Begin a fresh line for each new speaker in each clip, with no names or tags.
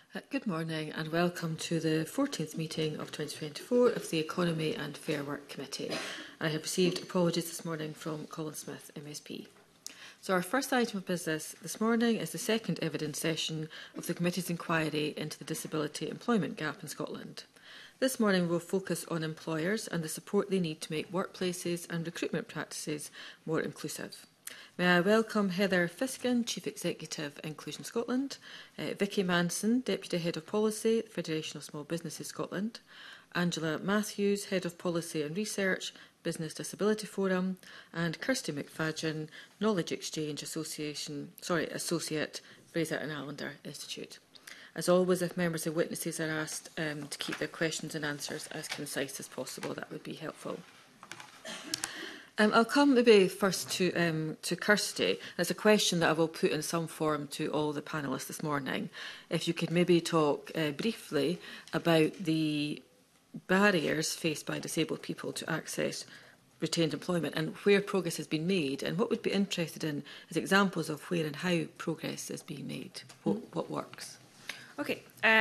Good morning and welcome to the 14th meeting of 2024 of the Economy and Fair Work Committee. I have received apologies this morning from Colin Smith, MSP. So our first item of business this morning is the second evidence session of the committee's inquiry into the disability employment gap in Scotland. This morning we will focus on employers and the support they need to make workplaces and recruitment practices more inclusive. May I welcome Heather Fiskin, Chief Executive, Inclusion Scotland, Vicky Manson, Deputy Head of Policy, Federation of Small Businesses Scotland, Angela Matthews, Head of Policy and Research, Business Disability Forum, and Kirsty McFadgen, Knowledge Exchange Associate, Fraser and Allender Institute. As always, if members and witnesses are asked to keep their questions and answers as concise as possible, that would be helpful. I'll come maybe first to Kirsty. There's a question that I will put in some form to all the panellists this morning. If you could maybe talk briefly about the barriers faced by disabled people to access retained employment and where progress has been made, and what we'd be interested in is examples of where and how progress is being made, what works.
Okay,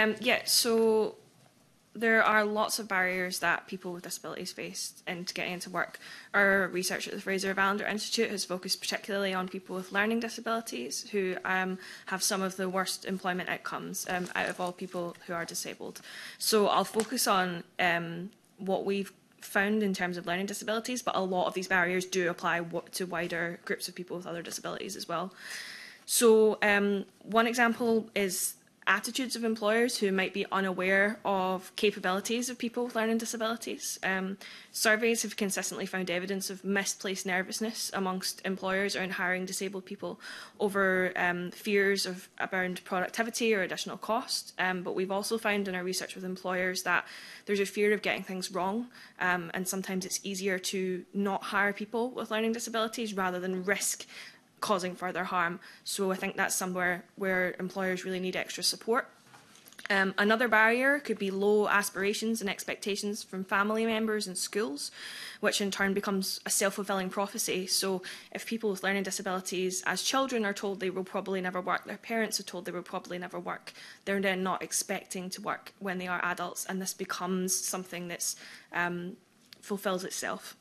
so there are lots of barriers that people with disabilities face into getting into work. Our research at the Fraser and Allender Institute has focused particularly on people with learning disabilities who have some of the worst employment outcomes out of all people who are disabled. So I'll focus on what we've found in terms of learning disabilities, but a lot of these barriers do apply to wider groups of people with other disabilities as well. So one example is attitudes of employers who might be unaware of capabilities of people with learning disabilities. Surveys have consistently found evidence of misplaced nervousness amongst employers around hiring disabled people over fears around productivity or additional cost. But we've also found in our research with employers that there's a fear of getting things wrong, and sometimes it's easier to not hire people with learning disabilities rather than risk causing further harm. So I think that's somewhere where employers really need extra support. Another barrier could be low aspirations and expectations from family members and schools, which in turn becomes a self-fulfilling prophecy. So if people with learning disabilities as children are told they will probably never work, their parents are told they will probably never work, they're then not expecting to work when they are adults, and this becomes something that's fulfills itself.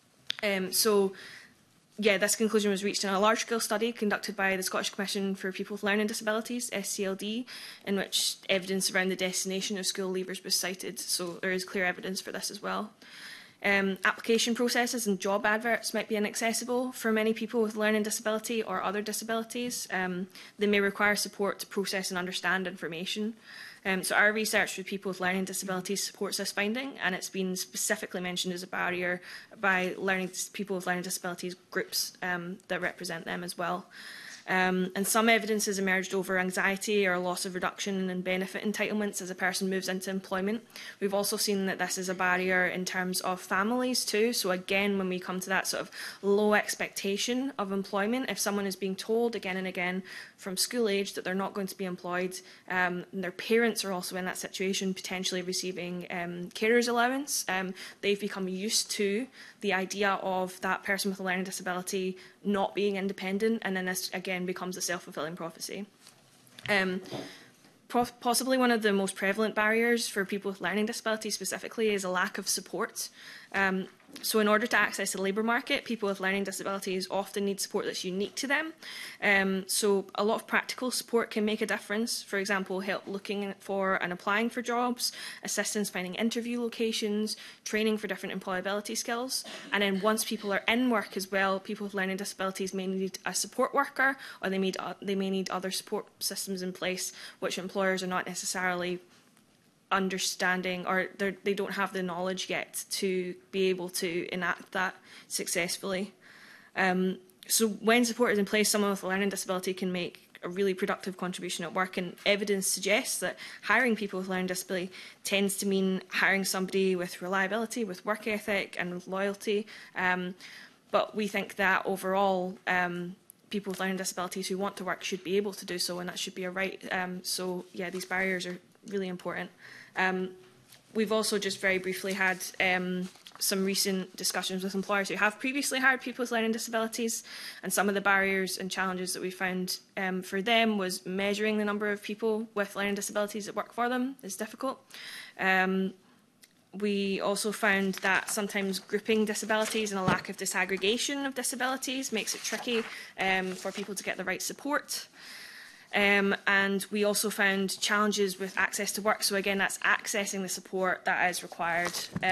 This conclusion was reached in a large-scale study conducted by the Scottish Commission for People with Learning Disabilities, SCLD, in which evidence around the destination of school leavers was cited, so there is clear evidence for this as well. Application processes and job adverts might be inaccessible for many people with learning disability or other disabilities. They may require support to process and understand information. So our research with people with learning disabilities supports this finding, and it's been specifically mentioned as a barrier by people with learning disabilities groups that represent them as well. And some evidence has emerged over anxiety or loss of reduction in benefit entitlements as a person moves into employment. We've also seen that this is a barrier in terms of families too. So again, when we come to that sort of low expectation of employment, if someone is being told again and again from school age that they're not going to be employed, and their parents are also in that situation, potentially receiving carers allowance, they've become used to the idea of that person with a learning disability not being independent, and then this again becomes a self-fulfilling prophecy. Possibly one of the most prevalent barriers for people with learning disabilities specifically is a lack of support. So in order to access the labour market, people with learning disabilities often need support that's unique to them. So a lot of practical support can make a difference. For example, help looking for and applying for jobs, assistance finding interview locations, training for different employability skills. And then once people are in work as well, people with learning disabilities may need a support worker, or they may need other support systems in place, which employers are not necessarily understanding, or they don't have the knowledge yet to be able to enact that successfully. So when support is in place, someone with a learning disability can make a really productive contribution at work, and evidence suggests that hiring people with learning disability tends to mean hiring somebody with reliability, with work ethic and with loyalty. But we think that overall people with learning disabilities who want to work should be able to do so, and that should be a right. These barriers are really important. We've also just very briefly had some recent discussions with employers who have previously hired people with learning disabilities, and some of the barriers and challenges that we found for them was measuring the number of people with learning disabilities that work for them is difficult. We also found that sometimes grouping disabilities and a lack of disaggregation of disabilities makes it tricky for people to get the right support. And we also found challenges with access to work. So again, that's accessing the support that is required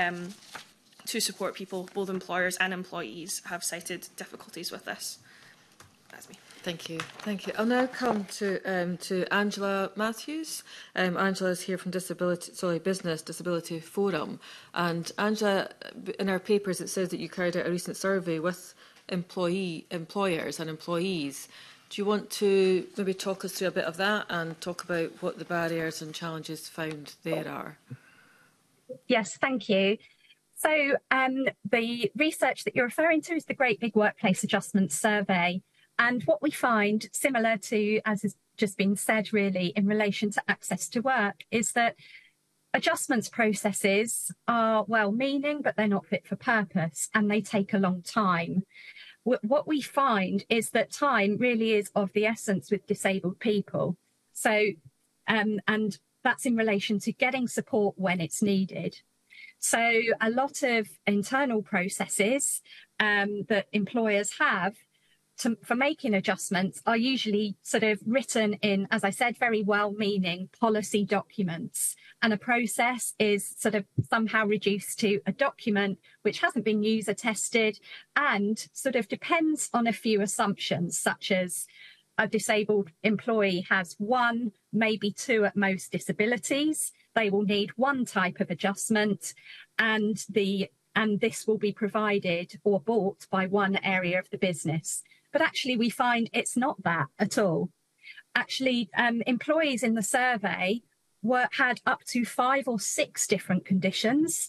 to support people. Both employers and employees have cited difficulties with this. That's me.
Thank you. Thank you. I'll now come to Angela Matthews. Angela is here from Business Disability Forum. And Angela, in our papers, it says that you carried out a recent survey with employers and employees. Do you want to maybe talk us through a bit of that and talk about what the barriers and challenges found there are?
Yes, thank you. So the research that you're referring to is the Great Big Workplace Adjustment Survey. And what we find, similar to, as has just been said really, in relation to access to work, is that adjustments processes are well-meaning, but they're not fit for purpose, and they take a long time. What we find is that time really is of the essence with disabled people. So, and that's in relation to getting support when it's needed. So a lot of internal processes that employers have for making adjustments are usually sort of written in, as I said, very well-meaning policy documents. And a process is sort of somehow reduced to a document which hasn't been user tested and sort of depends on a few assumptions, such as a disabled employee has one, maybe two at most disabilities. They will need one type of adjustment and this will be provided or bought by one area of the business. But actually, we find it's not that at all. Actually, employees in the survey had up to 5 or 6 different conditions.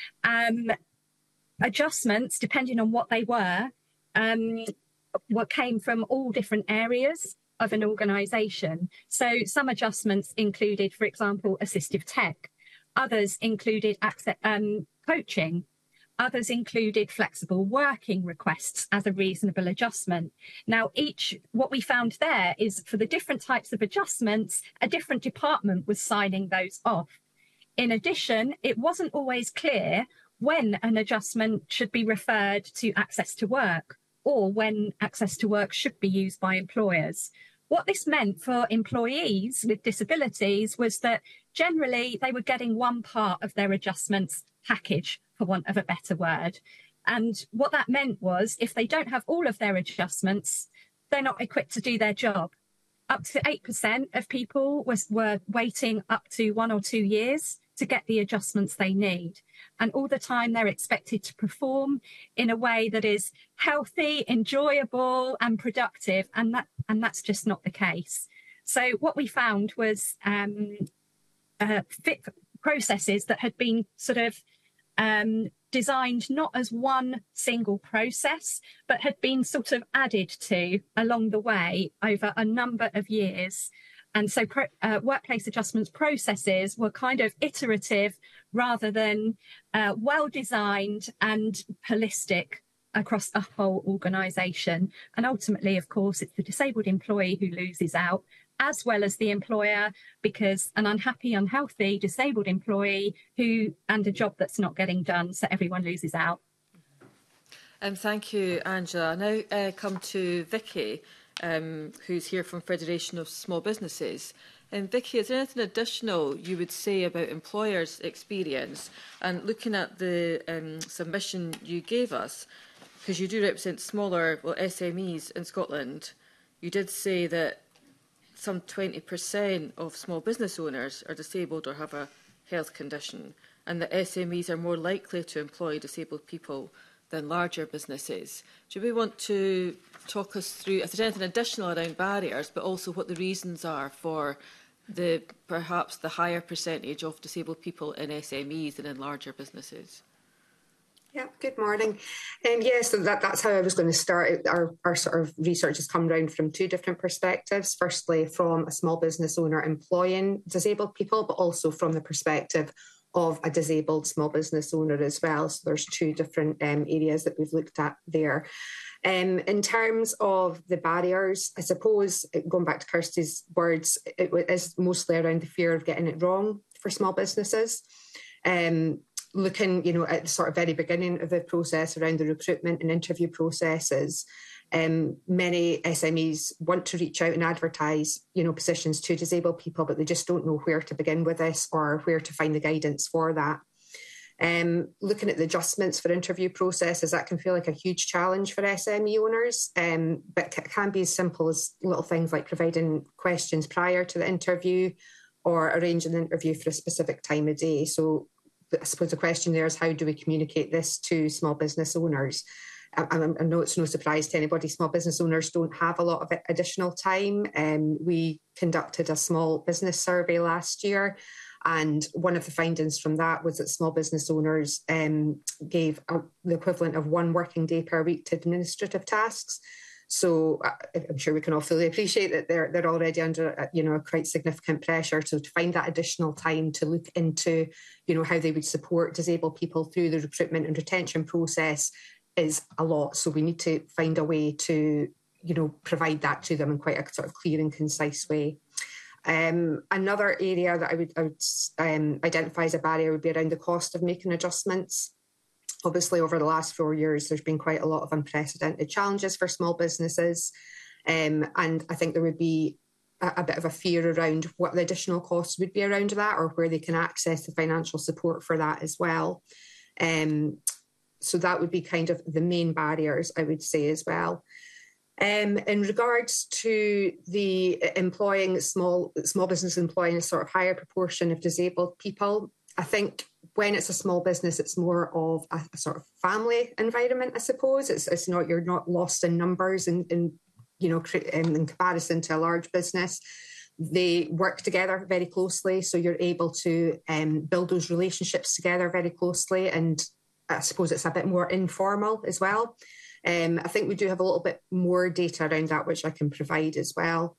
Adjustments, depending on what they were came from all different areas of an organisation. So some adjustments included, for example, assistive tech. Others included coaching. Others included flexible working requests as a reasonable adjustment. Now, what we found there is for the different types of adjustments, a different department was signing those off. In addition, it wasn't always clear when an adjustment should be referred to access to work or when access to work should be used by employers. What this meant for employees with disabilities was that generally they were getting one part of their adjustments package, for want of a better word. And what that meant was if they don't have all of their adjustments, they're not equipped to do their job. Up to 8% of people were waiting up to 1 or 2 years to get the adjustments they need. And all the time they're expected to perform in a way that is healthy, enjoyable and productive. And that's just not the case. So what we found was fit processes that had been sort of designed not as one single process, but had been sort of added to along the way over a number of years. And so workplace adjustments processes were kind of iterative rather than well-designed and holistic across a whole organisation. And ultimately, of course, it's the disabled employee who loses out, as well as the employer, because an unhappy, unhealthy, disabled employee and a job that's not getting done, so everyone loses out.
Thank you, Angela. I now come to Vicky, who's here from Federation of Small Businesses. Vicky, is there anything additional you would say about employers' experience? And looking at the submission you gave us, because you do represent smaller SMEs in Scotland, you did say that some 20% of small business owners are disabled or have a health condition, and that SMEs are more likely to employ disabled people than larger businesses. Do we want to talk us through if there's anything additional around barriers, but also what the reasons are for perhaps the higher percentage of disabled people in SMEs than in larger businesses?
Yeah, good morning. Yes, so that's how I was going to start. Our sort of research has come round from 2 different perspectives. Firstly, from a small business owner employing disabled people, but also from the perspective of a disabled small business owner as well. So there's two different areas that we've looked at there. In terms of the barriers, I suppose, going back to Kirsty's words, it is mostly around the fear of getting it wrong for small businesses. Looking, at the sort of very beginning of the process around the recruitment and interview processes, many SMEs want to reach out and advertise, positions to disabled people, but they just don't know where to begin with this or where to find the guidance for that. Looking at the adjustments for interview processes, that can feel like a huge challenge for SME owners, but it can be as simple as little things like providing questions prior to the interview or arranging an interview for a specific time of day. So I suppose the question there is, how do we communicate this to small business owners? I know it's no surprise to anybody, small business owners don't have a lot of additional time. We conducted a small business survey last year, and one of the findings from that was that small business owners gave the equivalent of 1 working day per week to administrative tasks. So I'm sure we can all fully appreciate that they're already under a quite significant pressure. So to find that additional time to look into how they would support disabled people through the recruitment and retention process is a lot. So we need to find a way to provide that to them in quite a sort of clear and concise way. Another area that I would identify as a barrier would be around the cost of making adjustments. Obviously, over the last 4 years, there's been quite a lot of unprecedented challenges for small businesses. And I think there would be a bit of a fear around what the additional costs would be around that, or where they can access the financial support for that as well. So that would be kind of the main barriers, I would say, as well. In regards to the small business employing a sort of higher proportion of disabled people, I think when it's a small business, it's more of a sort of family environment, I suppose. It's not, you're not lost in numbers in comparison to a large business. They work together very closely, so you're able to build those relationships together very closely, and I suppose it's a bit more informal as well. I think we do have a little bit more data around that, which I can provide as well.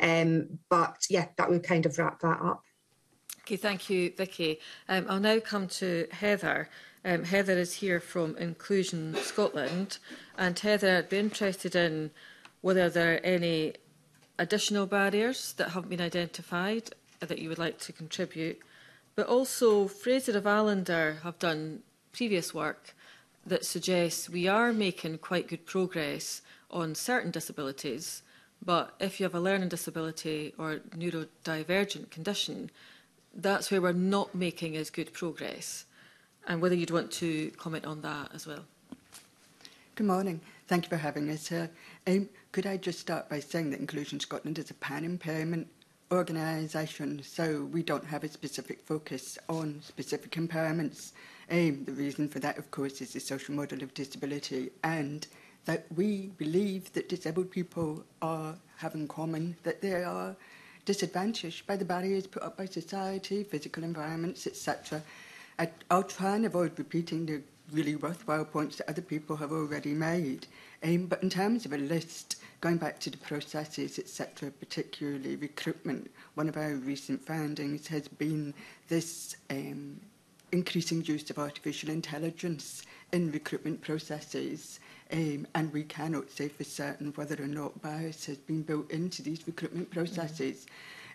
But yeah, that would kind of wrap that up.
Okay, thank you, Vicky. I'll now come to Heather. Heather is here from Inclusion Scotland. And Heather, I'd be interested in whether there are any additional barriers that have been identified that you would like to contribute. But also, Fraser of Allender have done previous work that suggests we are making quite good progress on certain disabilities, but if you have a learning disability or neurodivergent condition, that's where we're not making as good progress. And whether you'd want to comment on that as well.
Good morning. Thank you for having us here. Could I just start by saying that Inclusion Scotland is a pan-impairment organisation, so we don't have a specific focus on specific impairments. The reason for that, of course, is the social model of disability, and that we believe that disabled people have in common that they are disadvantaged by the barriers put up by society, physical environments, etc. I'll try and avoid repeating the really worthwhile points that other people have already made. But in terms of a list, going back to the processes, etc., particularly recruitment, one of our recent findings has been this increasing use of artificial intelligence in recruitment processes, and we cannot say for certain whether or not bias has been built into these recruitment processes.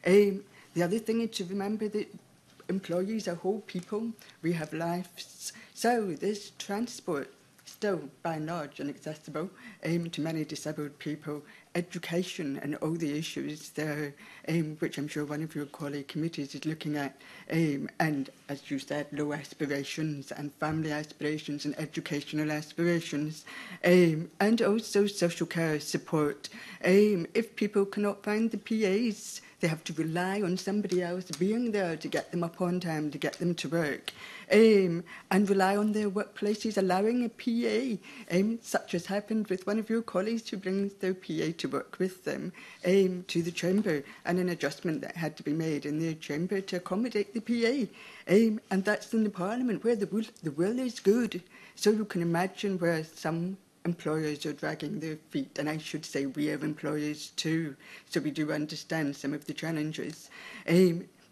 The other thing is to remember that employees are whole people. We have lives. So there's transport, still by and large inaccessible to many disabled people, education and all the issues there, which I'm sure one of your colleague committees is looking at, and as you said, low aspirations and family aspirations and educational aspirations, and also social care support. If people cannot find the PAs, they have to rely on somebody else being there to get them up on time, to get them to work, and rely on their workplaces allowing a PA, such as happened with one of your colleagues who brings their PA to work with them, to the chamber, and an adjustment that had to be made in the chamber to accommodate the PA. And that's in the Parliament where the will is good. So you can imagine where some employers are dragging their feet, and I should say we are employers too, so we do understand some of the challenges.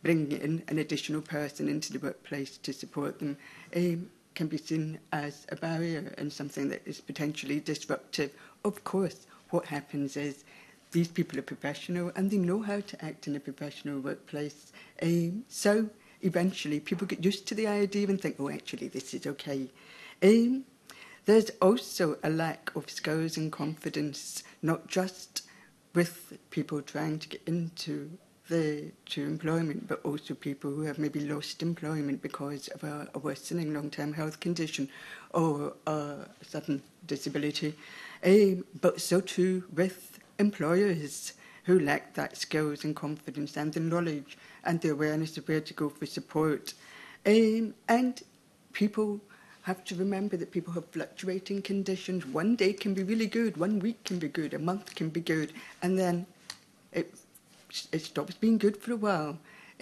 bringing in an additional person into the workplace to support them can be seen as a barrier and something that is potentially disruptive. Of course, what happens is these people are professional and they know how to act in a professional workplace. So eventually people get used to the idea and think, oh, actually, this is okay. There's also a lack of skills and confidence, not just with people trying to get into employment, but also people who have maybe lost employment because of a worsening long-term health condition or a sudden disability. But so too with employers who lack that skills and confidence and the knowledge and the awareness of where to go for support. And people have to remember that people have fluctuating conditions. One day can be really good, 1 week can be good, a month can be good, and then it stops being good for a while.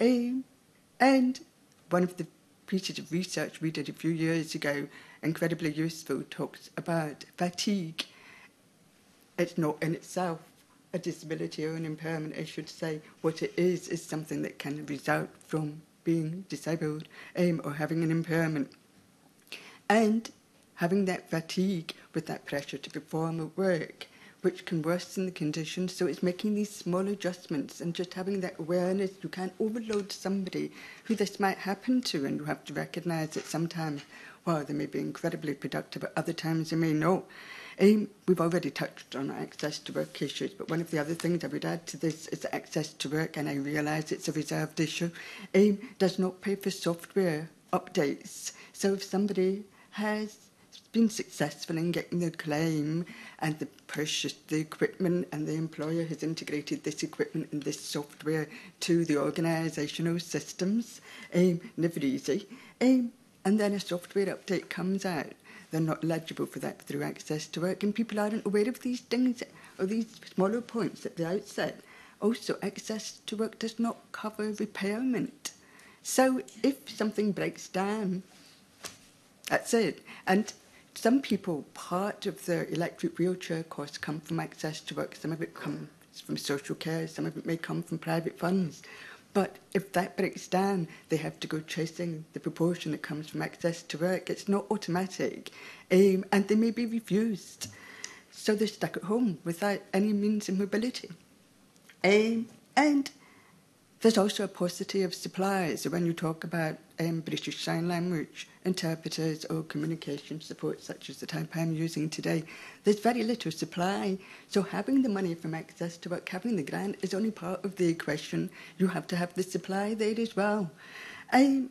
And one of the pieces of research we did a few years ago, incredibly useful, talks about fatigue. It's not in itself a disability or an impairment, I should say. What it is something that can result from being disabled or having an impairment. And having that fatigue with that pressure to perform at work, which can worsen the condition. So it's making these small adjustments and just having that awareness. You can't overload somebody who this might happen to, and you have to recognise that sometimes, well, they may be incredibly productive, at other times they may not. We've already touched on access to work issues, but one of the other things I would add to this is access to work, and I realise it's a reserved issue, does not pay for software updates. So if somebody has been successful in getting their claim and they purchased the equipment and the employer has integrated this equipment and this software to the organisational systems, never easy, and then a software update comes out, they're not eligible for that through access to work, and people aren't aware of these things or these smaller points at the outset. Also, access to work does not cover repairment. So if something breaks down, that's it. And some people, part of their electric wheelchair costs come from access to work. Some of it comes from social care. Some of it may come from private funds. But if that breaks down, they have to go chasing the proportion that comes from access to work. It's not automatic. And they may be refused. So they're stuck at home without any means of mobility. And there's also a paucity of supplies. So when you talk about British Sign Language interpreters or communication support, such as the type I'm using today, there's very little supply. So having the money from access to work, having the grant is only part of the equation. You have to have the supply there as well. And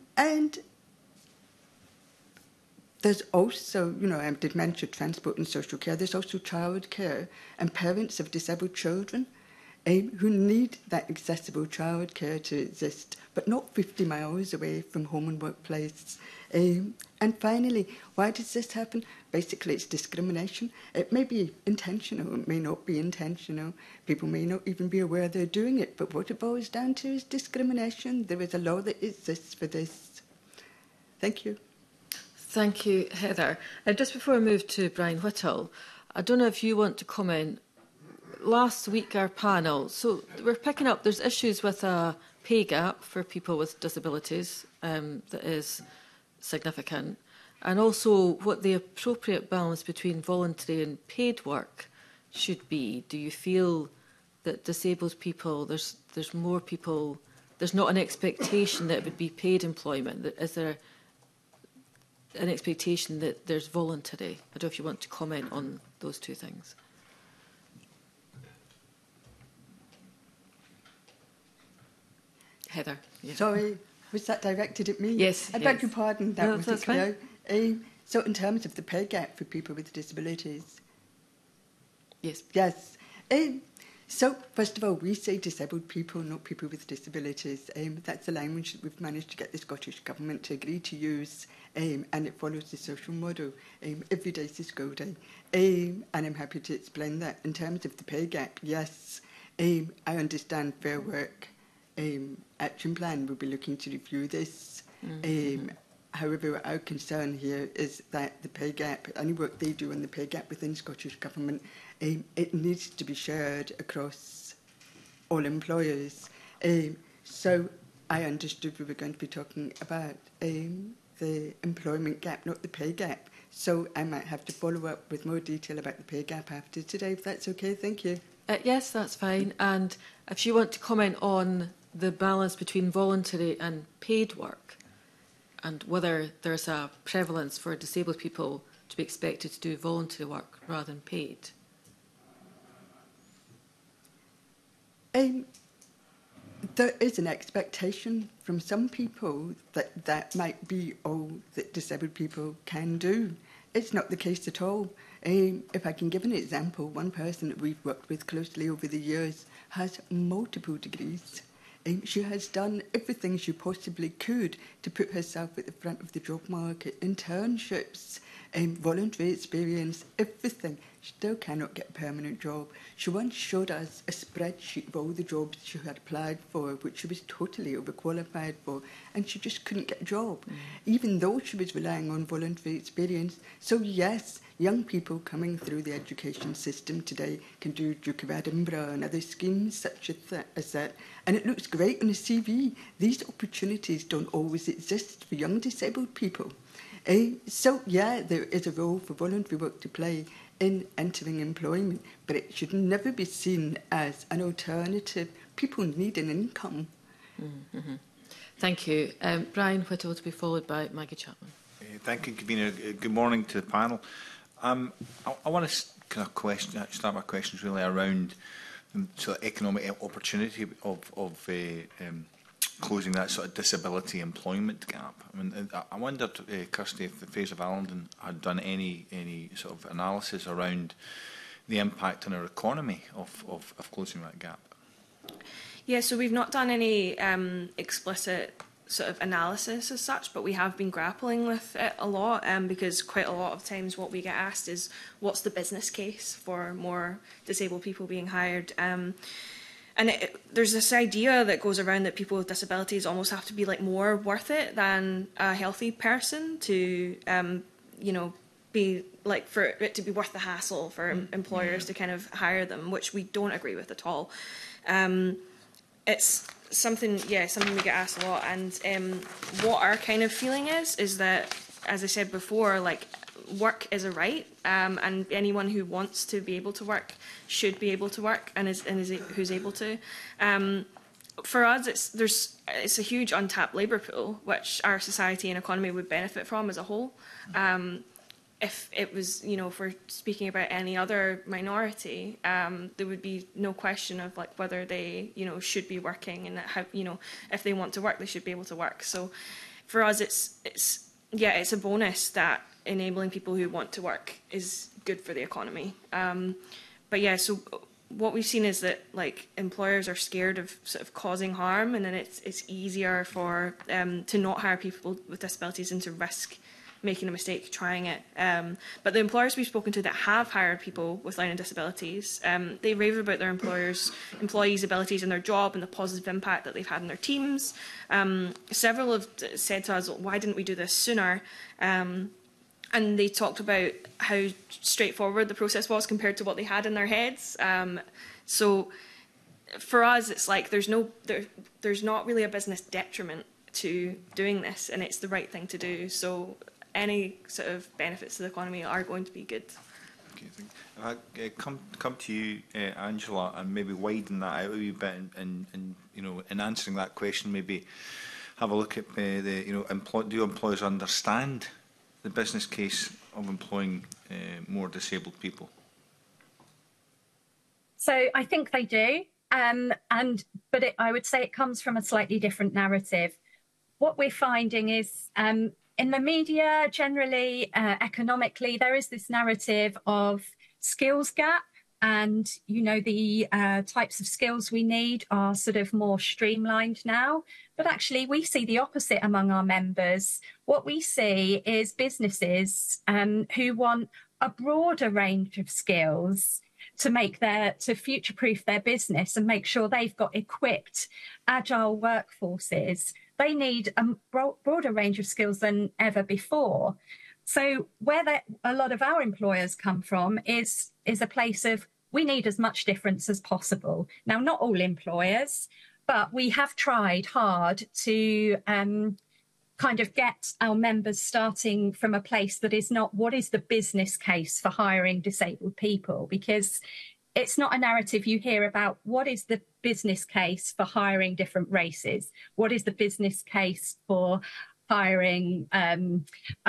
there's also, I did mention transport and social care, there's also childcare and parents of disabled children who need that accessible childcare to exist, but not 50 miles away from home and workplace. And finally, why does this happen? Basically, it's discrimination. It may be intentional, it may not be intentional. People may not even be aware they're doing it, but what it boils down to is discrimination. There is a law that exists for this. Thank you.
Thank you, Heather. Just before I move to Brian Whittle, I don't know if you want to comment. Last week, our panel, so we're picking up, there's issues with a pay gap for people with disabilities that is significant, and also what the appropriate balance between voluntary and paid work should be. Do you feel that disabled people, there's more people, there's not an expectation that it would be paid employment? Is there an expectation that there's voluntary? I don't know if you want to comment on those two things. Heather. Yeah.
Sorry, was that directed at me?
Yes.
I beg your pardon, that wasn't clear. So in terms of the pay gap for people with disabilities?
Yes.
Yes. So first of all, we say disabled people, not people with disabilities. That's the language that we've managed to get the Scottish Government to agree to use, and it follows the social model. Every day is a school day. And I'm happy to explain that. In terms of the pay gap, yes, I understand Fair Work Action Plan will be looking to review this. However, our concern here is that the pay gap, any work they do on the pay gap within Scottish Government, it needs to be shared across all employers. So I understood we were going to be talking about the employment gap, not the pay gap. So I might have to follow up with more detail about the pay gap after today, if that's okay. Thank you.
Yes, that's fine. And if you want to comment on the balance between voluntary and paid work and whether there's a prevalence for disabled people to be expected to do voluntary work rather than paid.
There is an expectation from some people that that might be all that disabled people can do. It's not the case at all. If I can give an example, one person that we've worked with closely over the years has multiple degrees. She has done everything she possibly could to put herself at the front of the job market, internships, voluntary experience, everything. She still cannot get a permanent job. She once showed us a spreadsheet of all the jobs she had applied for, which she was totally overqualified for, and she just couldn't get a job, even though she was relying on voluntary experience. So yes, young people coming through the education system today can do Duke of Edinburgh and other schemes such as that, and it looks great on a CV. These opportunities don't always exist for young disabled people. So yeah, there is a role for voluntary work to play in entering employment, but it should never be seen as an alternative. People need an income.
Mm-hmm. Thank you. Brian Whittle to be followed by Maggie Chapman.
Thank you, Convener. Good morning to the panel. I want to kind of start my questions really around the sort of economic opportunity of closing that sort of disability employment gap. I mean, I wondered, Kirsty, if the Fraser of Allendon had done any sort of analysis around the impact on our economy of closing that gap.
Yeah, so we've not done any explicit sort of analysis as such, but we have been grappling with it a lot, because quite a lot of times what we get asked is, what's the business case for more disabled people being hired? And there's this idea that goes around that people with disabilities almost have to be like more worth it than a healthy person to, be like for it to be worth the hassle for employers to kind of hire them, which we don't agree with at all. It's something we get asked a lot. And what our kind of feeling is that, as I said before, like, work is a right, and anyone who wants to be able to work should be able to work, and who's able to. For us, it's a huge untapped labour pool, which our society and economy would benefit from as a whole. If it was, if we're speaking about any other minority, there would be no question of like whether they, should be working, and how, if they want to work, they should be able to work. So, for us, it's a bonus that enabling people who want to work is good for the economy. So what we've seen is that like employers are scared of sort of causing harm, and then it's easier for to not hire people with disabilities and to risk making a mistake trying it. But the employers we've spoken to that have hired people with learning disabilities, they rave about their employees' abilities in their job and the positive impact that they've had in their teams. Several have said to us, why didn't we do this sooner? And they talked about how straightforward the process was compared to what they had in their heads. So for us, it's like there's not really a business detriment to doing this, and it's the right thing to do. So any sort of benefits to the economy are going to be good.
Okay, thank you. Come to you, Angela, and maybe widen that out a wee bit, and in answering that question, maybe have a look at do employers understand the business case of employing more disabled people?
So I think they do, but I would say it comes from a slightly different narrative. What we're finding is in the media, generally, economically, there is this narrative of skills gap, and the types of skills we need are sort of more streamlined now. But actually, we see the opposite among our members. What we see is businesses who want a broader range of skills to future-proof their business and make sure they've got equipped, agile workforces. They need a broader range of skills than ever before. So where a lot of our employers come from is a place of, we need as much difference as possible. Now, not all employers, But we have tried hard to kind of get our members starting from a place that is not what is the business case for hiring disabled people, because it's not a narrative you hear about what is the business case for hiring different races, what is the business case for hiring an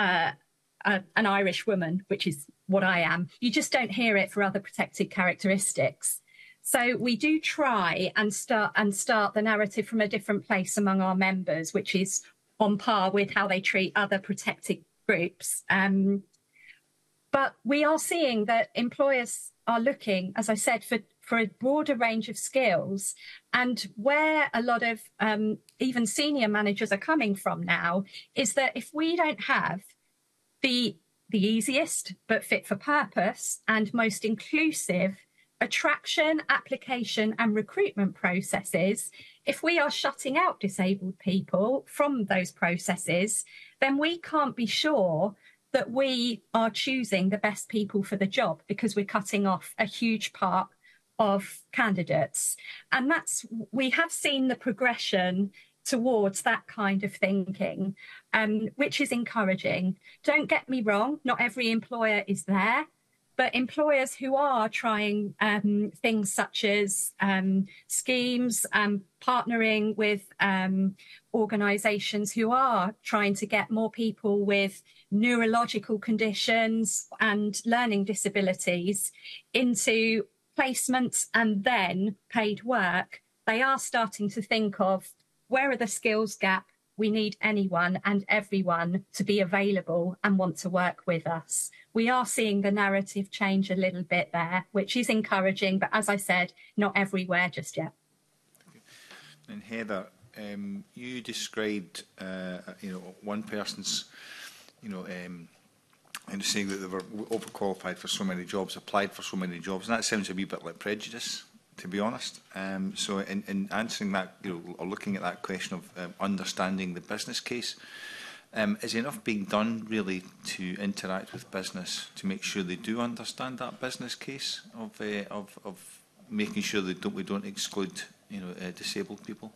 Irish woman, which is what I am. You just don't hear it for other protected characteristics. So we do try and start the narrative from a different place among our members, which is on par with how they treat other protected groups. But we are seeing that employers are looking, as I said, for a broader range of skills. And where a lot of even senior managers are coming from now is that if we don't have the easiest but fit for purpose and most inclusive attraction, application and recruitment processes, if we are shutting out disabled people from those processes, then we can't be sure that we are choosing the best people for the job, because we're cutting off a huge part of candidates. And we have seen the progression towards that kind of thinking, which is encouraging. Don't get me wrong, not every employer is there, but employers who are trying things such as schemes, partnering with organisations who are trying to get more people with neurological conditions and learning disabilities into placements and then paid work, they are starting to think of where are the skills gap. We need anyone and everyone to be available and want to work with us. We are seeing the narrative change a little bit there, which is encouraging, but as I said, not everywhere just yet.
And Heather, you described, one person's, and saying that they were overqualified for so many jobs, applied for so many jobs, and that sounds a wee bit like prejudice, to be honest. So in answering that, or looking at that question of understanding the business case, is enough being done really to interact with business to make sure they do understand that business case of making sure that we don't exclude disabled people?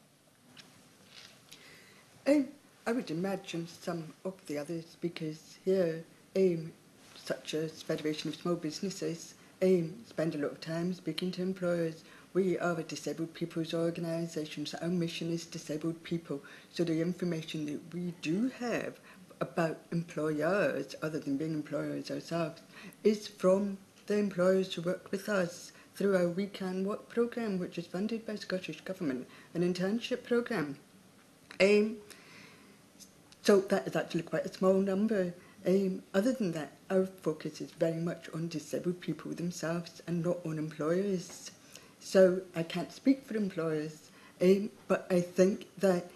I would imagine some of the others, because here, such as Federation of Small Businesses, spend a lot of time speaking to employers. We are a disabled people's organisation, so our mission is disabled people. So the information that we do have about employers, other than being employers ourselves, is from the employers who work with us through our We Can Work programme, which is funded by Scottish Government, an internship programme. So that is actually quite a small number. Other than that, our focus is very much on disabled people themselves and not on employers. So I can't speak for employers, but I think that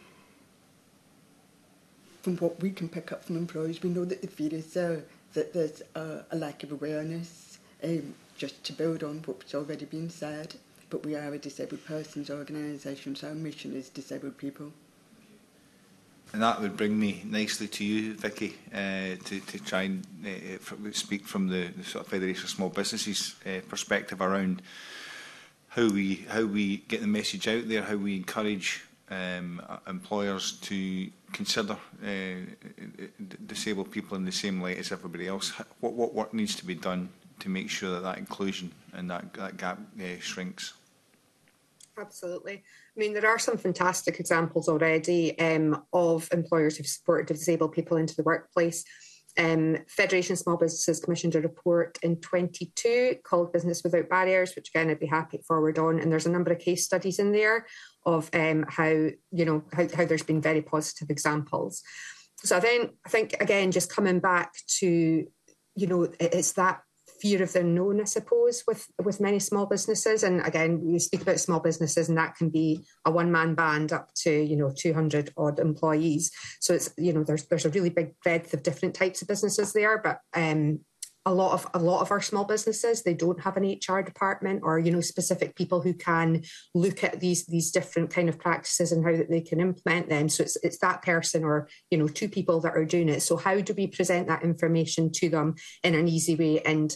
from what we can pick up from employers, we know that the fear is there, that there's a lack of awareness, just to build on what's already been said. But we are a disabled persons organisation, so our mission is disabled people.
And that would bring me nicely to you, Vicky, to try and speak from the sort of Federation of Small Businesses perspective around how we get the message out there, how we encourage employers to consider disabled people in the same light as everybody else. What work needs to be done to make sure that inclusion and that gap shrinks?
Absolutely. I mean, there are some fantastic examples already of employers who've supported disabled people into the workplace. Federation of Small Businesses commissioned a report in 22 called Business Without Barriers, which again I'd be happy to forward on. And there's a number of case studies in there of how there's been very positive examples. So I think again, just coming back to, it's that fear of the unknown, I suppose, with many small businesses. And again, we speak about small businesses, and that can be a one-man band up to 200 odd employees. So it's there's a really big breadth of different types of businesses there. But a lot of our small businesses, they don't have an HR department or specific people who can look at these different kind of practices and how that they can implement them. So it's that person or two people that are doing it. So how do we present that information to them in an easy way? And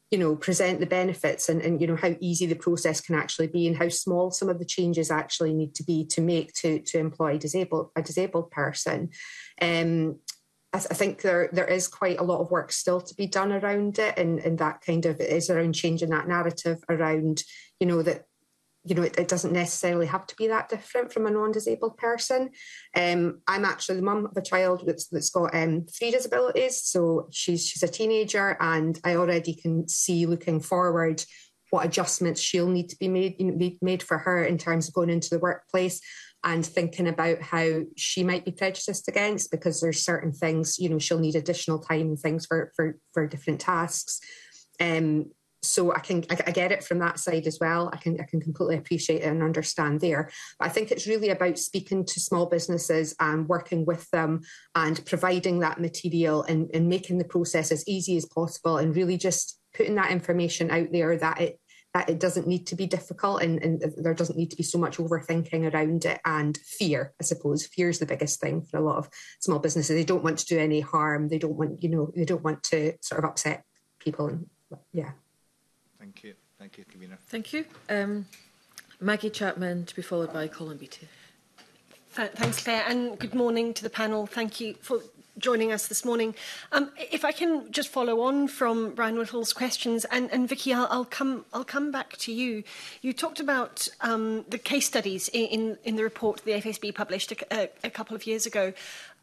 present the benefits and how easy the process can actually be and how small some of the changes actually need to be to make to employ a disabled person. I think there is quite a lot of work still to be done around it, and that kind of is around changing that narrative around, that it doesn't necessarily have to be that different from a non-disabled person. I'm actually the mum of a child that's got 3 disabilities, so she's a teenager, and I already can see looking forward what adjustments she'll need to be made for her in terms of going into the workplace, and thinking about how she might be prejudiced against because there's certain things, she'll need additional time and things for different tasks. So I get it from that side as well. I can completely appreciate it and understand there. But I think it's really about speaking to small businesses and working with them and providing that material and making the process as easy as possible, and really just putting that information out there that it doesn't need to be difficult, and there doesn't need to be so much overthinking around it. And fear, I suppose. Fear is the biggest thing for a lot of small businesses. They don't want to do any harm. They don't want, they don't want to sort of upset people. And yeah.
Thank you, Convener.
Thank you. Maggie Chapman, to be followed by Colin Beattie.
Thanks, Claire, and good morning to the panel. Thank you for joining us this morning. If I can just follow on from Brian Whittle's questions, and Vicky, I'll come back to you. You talked about the case studies in the report the FSB published a couple of years ago.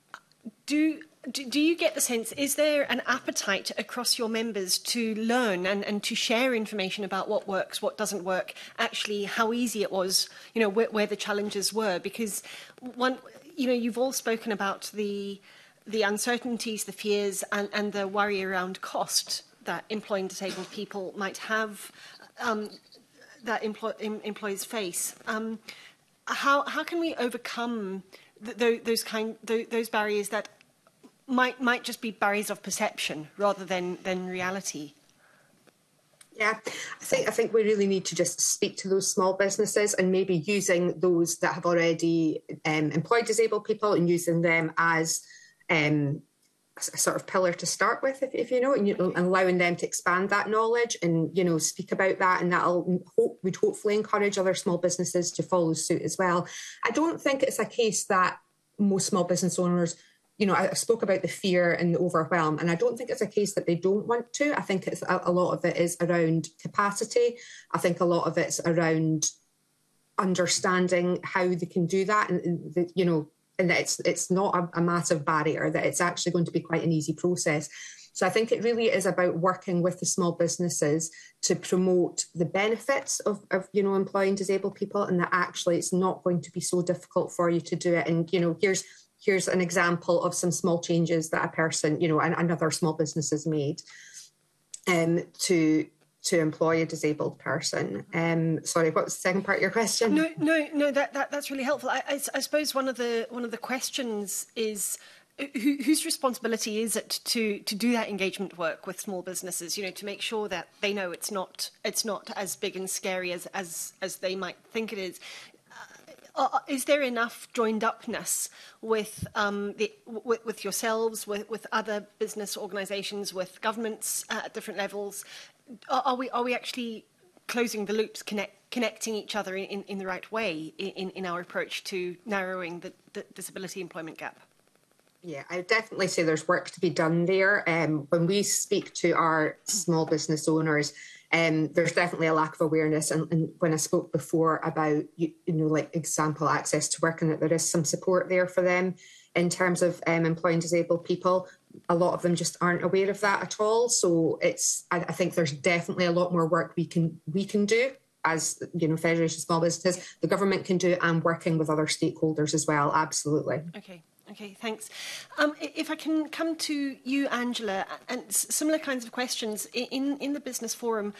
Do you get the sense, is there an appetite across your members to learn and to share information about what works, what doesn't work, actually how easy it was, where the challenges were? Because you've all spoken about the uncertainties, the fears and the worry around cost that employing disabled people might have, that employees face. How can we overcome those barriers that might just be barriers of perception rather than reality?
Yeah, I think we really need to just speak to those small businesses and maybe using those that have already employed disabled people and using them as a sort of pillar to start with, if and allowing them to expand that knowledge and, speak about that. And would hopefully encourage other small businesses to follow suit as well. I don't think it's a case that most small business owners, I spoke about the fear and the overwhelm, and I don't think it's a case that they don't want to. I think it's a lot of it is around capacity. I think a lot of it's around understanding how they can do that, and that it's not a massive barrier, that it's actually going to be quite an easy process. So I think it really is about working with the small businesses to promote the benefits of employing disabled people, and that actually it's not going to be so difficult for you to do it. And, here's an example of some small changes that a person, and another small business has made to employ a disabled person. Sorry, what was the second part of your question?
No, that's really helpful. I suppose one of the questions is, whose responsibility is it to do that engagement work with small businesses? To make sure that they know it's not as big and scary as they might think it is. Is there enough joined upness with with yourselves, with other business organisations, with governments at different levels? Are we actually closing the loops, connecting each other in the right way in our approach to narrowing the disability employment gap?
Yeah, I definitely say there's work to be done there. When we speak to our small business owners, there's definitely a lack of awareness. And when I spoke before about, like example, access to work, and that there is some support there for them in terms of employing disabled people, a lot of them just aren't aware of that at all. So I think there's definitely a lot more work we can do as, Federation of Small Businesses, the government can do, and working with other stakeholders as well. Absolutely.
Okay, thanks. If I can come to you, Angela, and similar kinds of questions in the business forum,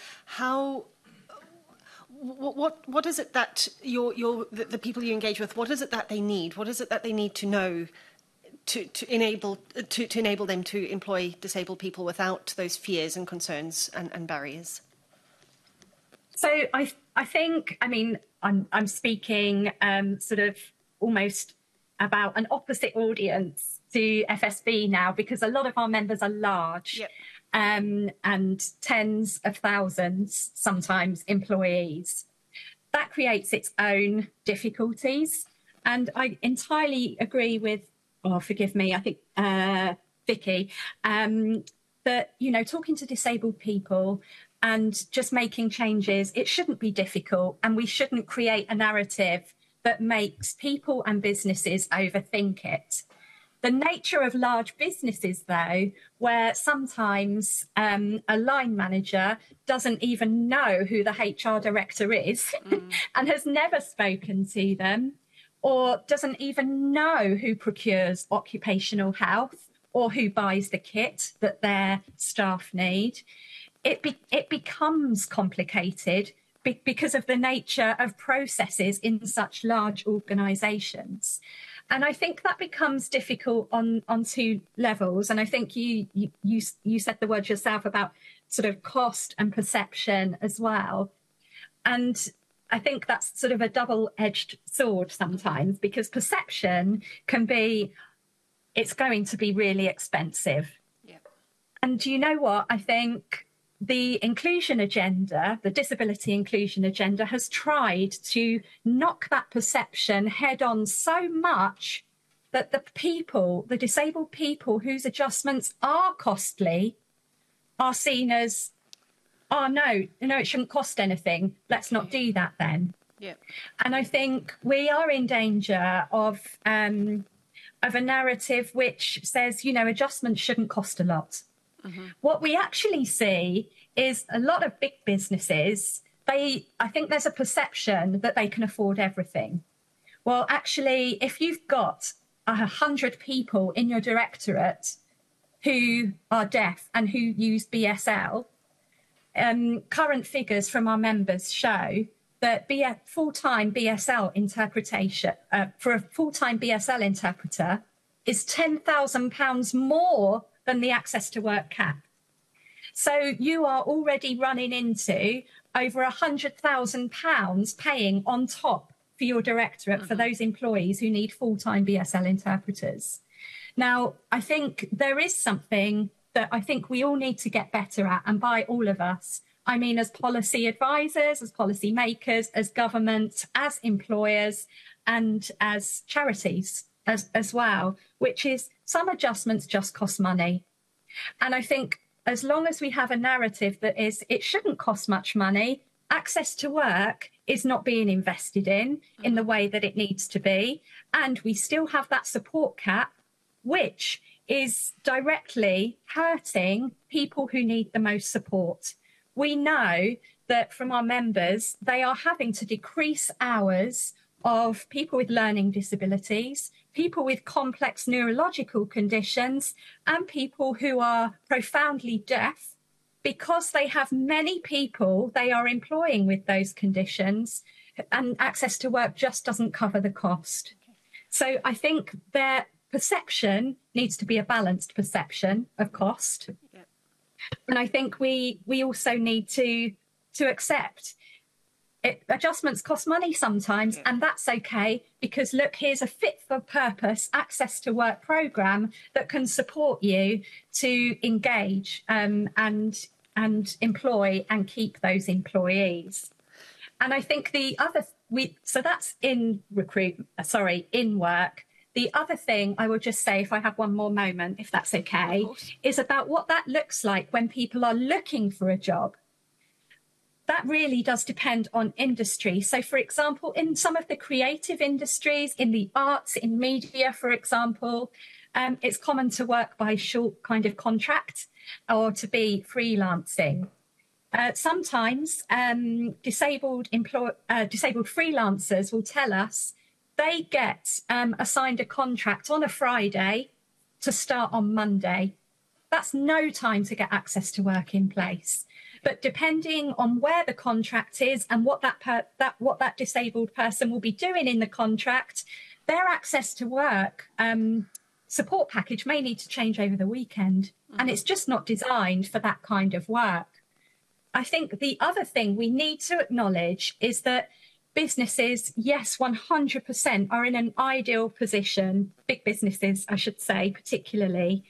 what is it that the people you engage with, what is it that they need? What is it that they need to know to enable them to employ disabled people without those fears and concerns and barriers?
So I think, I'm speaking sort of almost about an opposite audience to FSB now, because a lot of our members are large.
Yep.
and tens of thousands, sometimes, employees. That creates its own difficulties. And I entirely agree with, oh, forgive me, I think Vicky, that, you know, talking to disabled people and just making changes, it shouldn't be difficult, and we shouldn't create a narrative that makes people and businesses overthink it. The nature of large businesses, though, where sometimes a line manager doesn't even know who the HR director is and has never spoken to them, or doesn't even know who procures occupational health or who buys the kit that their staff need, it becomes complicated because of the nature of processes in such large organisations. And I think that becomes difficult on two levels. And I think you said the word yourself about sort of cost and perception as well. And I think that's sort of a double-edged sword sometimes, because perception can be, it's going to be really expensive. Yeah. And do you know what? I think the inclusion agenda, the disability inclusion agenda, has tried to knock that perception head on so much that the disabled people whose adjustments are costly are seen as, oh, no, it shouldn't cost anything. Let's not do that then. Yeah. And I think we are in danger of a narrative which says, you know, adjustments shouldn't cost a lot. Mm-hmm. What we actually see is a lot of big businesses, I think there's a perception that they can afford everything. Well, actually, if you've got 100 people in your directorate who are deaf and who use BSL, current figures from our members show that full-time BSL interpretation, for a full-time BSL interpreter, is £10,000 more than the access to work cap. So you are already running into over £100,000 paying on top for your directorate for those employees who need full-time BSL interpreters. Now, I think there is something that I think we all need to get better at, and by all of us, I mean as policy advisors, as policy makers, as government, as employers, and as charities as well, which is some adjustments just cost money. And I think as long as we have a narrative that is, it shouldn't cost much money, access to work is not being invested in the way that it needs to be, and we still have that support cap, which is directly hurting people who need the most support. We know that from our members, they are having to decrease hours of people with learning disabilities, people with complex neurological conditions, and people who are profoundly deaf, because they have many people they are employing with those conditions, and access to work just doesn't cover the cost. So I think their perception needs to be a balanced perception of cost. Yep. And I think we also need to accept adjustments cost money sometimes, and that's okay, because look, here's a fit for purpose access to work programme that can support you to engage and employ and keep those employees. And I think so that's in work. The other thing I will just say, if I have one more moment, if that's okay, is about what that looks like when people are looking for a job. That really does depend on industry. So, for example, in some of the creative industries, in the arts, in media, for example, it's common to work by short kind of contract or to be freelancing. Sometimes disabled freelancers will tell us they get assigned a contract on a Friday to start on Monday. That's no time to get access to work in place. But depending on where the contract is and what that disabled person will be doing in the contract, their access to work support package may need to change over the weekend. And it's just not designed for that kind of work. I think the other thing we need to acknowledge is that businesses, yes, 100% are in an ideal position, big businesses, I should say, particularly,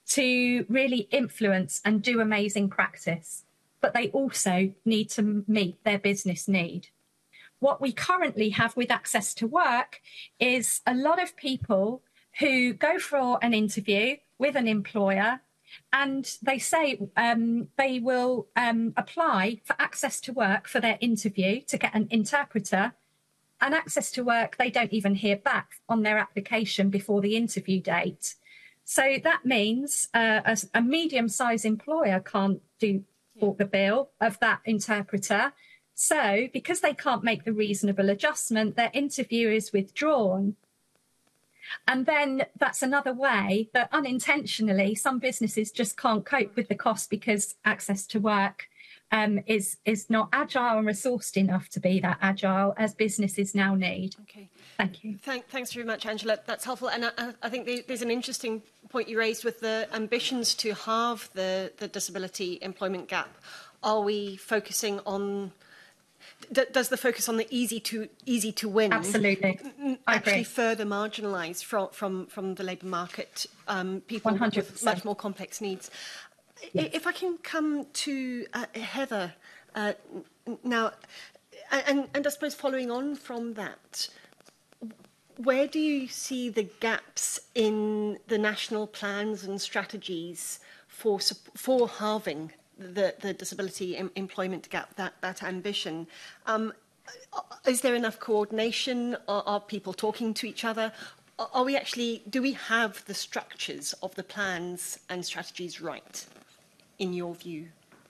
to really influence and do amazing practice, but they also need to meet their business need. What we currently have with Access to Work is a lot of people who go for an interview with an employer and they say they will apply for Access to Work for their interview to get an interpreter. And Access to Work, they don't even hear back on their application before the interview date. So that means a medium-sized employer can't do the bill of that interpreter. So because they can't make the reasonable adjustment, their interview is withdrawn. And then that's another way that unintentionally some businesses just can't cope with the cost because Access to Work is not agile and resourced enough to be that agile as businesses now need.
Okay.
Thank you.
Thanks very much, Angela. That's helpful. And I think there's an interesting point you raised with the ambitions to halve the disability employment gap. Are we focusing on... Does the focus on the easy to win
Absolutely.
actually further marginalise from the labour market people
100%.
with much more complex needs? Yes. If I can come to Heather now, and I suppose following on from that, where do you see the gaps in the national plans and strategies for halving the disability employment gap, that ambition? Is there enough coordination? Are people talking to each other? Do we have the structures of the plans and strategies right, in your view?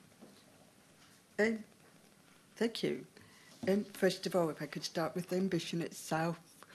Thank you. First of all, if I could start with the ambition itself.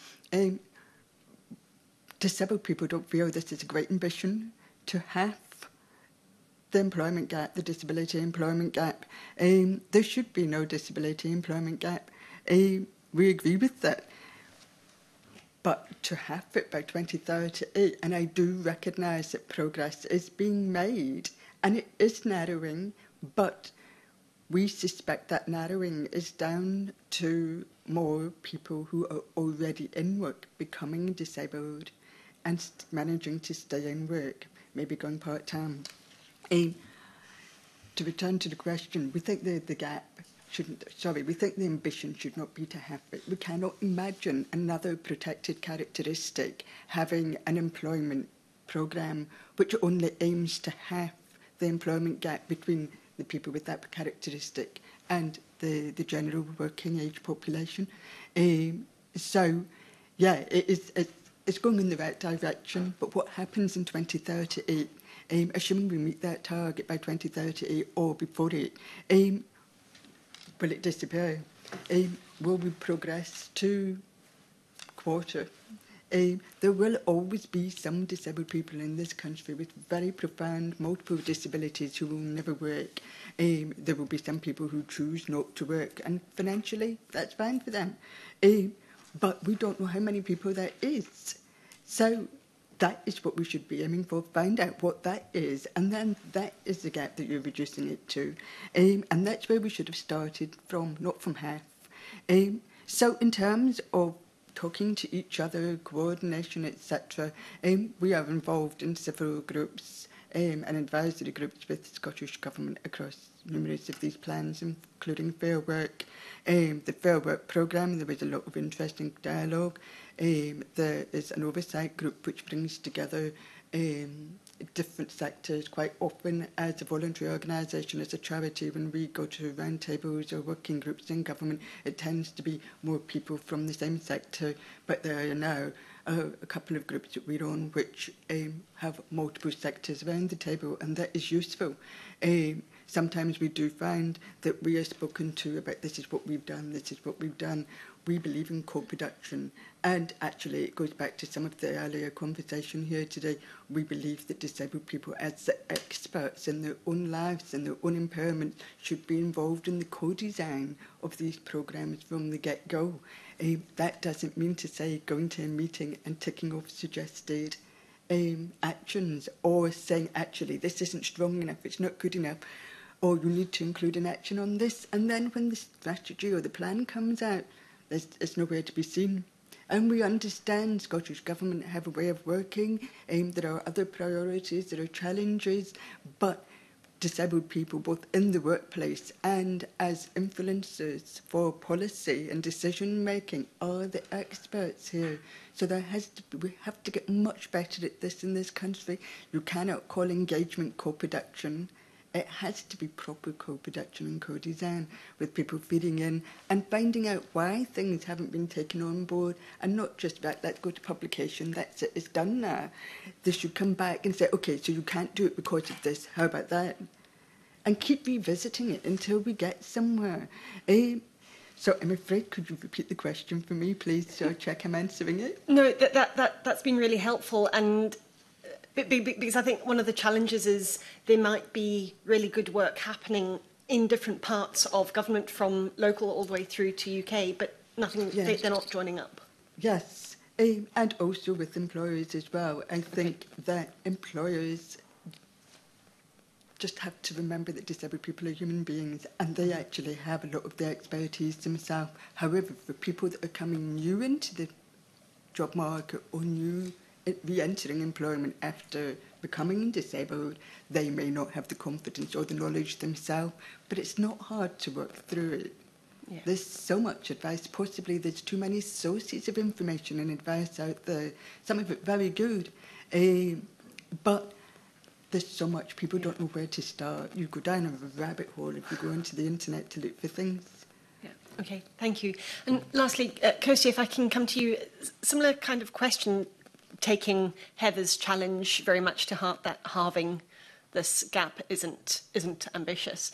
Disabled people don't feel this is a great ambition to have the employment gap, the disability employment gap. There should be no disability employment gap. We agree with that. But to have it by 2038, and I do recognise that progress is being made, and it is narrowing, but we suspect that narrowing is down to more people who are already in work becoming disabled and managing to stay in work, maybe going part-time. To return to the question, we think the ambition should not be to have it. We cannot imagine another protected characteristic having an employment programme which only aims to have the employment gap between the people with that characteristic and the general working age population. It's going in the right direction, but what happens in 2038, assuming we meet that target by 2038 or before it, will it disappear? Will we progress to quarter? There will always be some disabled people in this country with very profound multiple disabilities who will never work. There will be some people who choose not to work, and financially that's fine for them. But we don't know how many people that is. So that is what we should be aiming for. Find out what that is, and then that is the gap that you're reducing it to. And that's where we should have started from, not from half. So in terms of talking to each other, coordination, etc., we are involved in several groups and advisory groups with the Scottish Government across numerous of these plans, including Fair Work. The Fair Work programme, there was a lot of interesting dialogue. There is an oversight group which brings together different sectors. Quite often, as a voluntary organisation, as a charity, when we go to roundtables or working groups in government, it tends to be more people from the same sector, but there are now a couple of groups that we're on which have multiple sectors around the table, and that is useful. Sometimes we do find that we are spoken to about this is what we've done, this is what we've done. We believe in co-production, and actually it goes back to some of the earlier conversation here today. We believe that disabled people as experts in their own lives and their own impairment should be involved in the co-design of these programmes from the get-go. That doesn't mean to say going to a meeting and ticking off suggested actions, or saying actually this isn't strong enough, it's not good enough, or you need to include an action on this, and then when the strategy or the plan comes out, it's nowhere to be seen. And we understand Scottish Government have a way of working, there are other priorities, there are challenges, but disabled people, both in the workplace and as influencers for policy and decision making, are the experts here. So we have to get much better at this in this country. You cannot call engagement co-production. It has to be proper co-production and co-design, with people feeding in and finding out why things haven't been taken on board, and not just about, let's go to publication, that's it, it's done now. They should come back and say, okay, so you can't do it because of this, how about that? And keep revisiting it until we get somewhere. So I'm afraid, could you repeat the question for me, please, so I check I'm answering it?
No, that's been really helpful, and because I think one of the challenges is there might be really good work happening in different parts of government, from local all the way through to UK, but nothing,
yes.
they're not joining up.
Yes, and also with employers as well. I think that employers just have to remember that disabled people are human beings, and they actually have a lot of their expertise themselves. However, for people that are coming new into the job market or new re-entering employment after becoming disabled, they may not have the confidence or the knowledge themselves, but it's not hard to work through it.
Yeah.
There's so much advice, possibly there's too many sources of information and advice out there, some of it very good, but there's so much, people don't know where to start. You go down a rabbit hole if you go into the internet to look for things.
Yeah. Okay, thank you. And lastly, Kirsty, if I can come to you, similar kind of question, taking Heather's challenge very much to heart, that halving this gap isn't ambitious.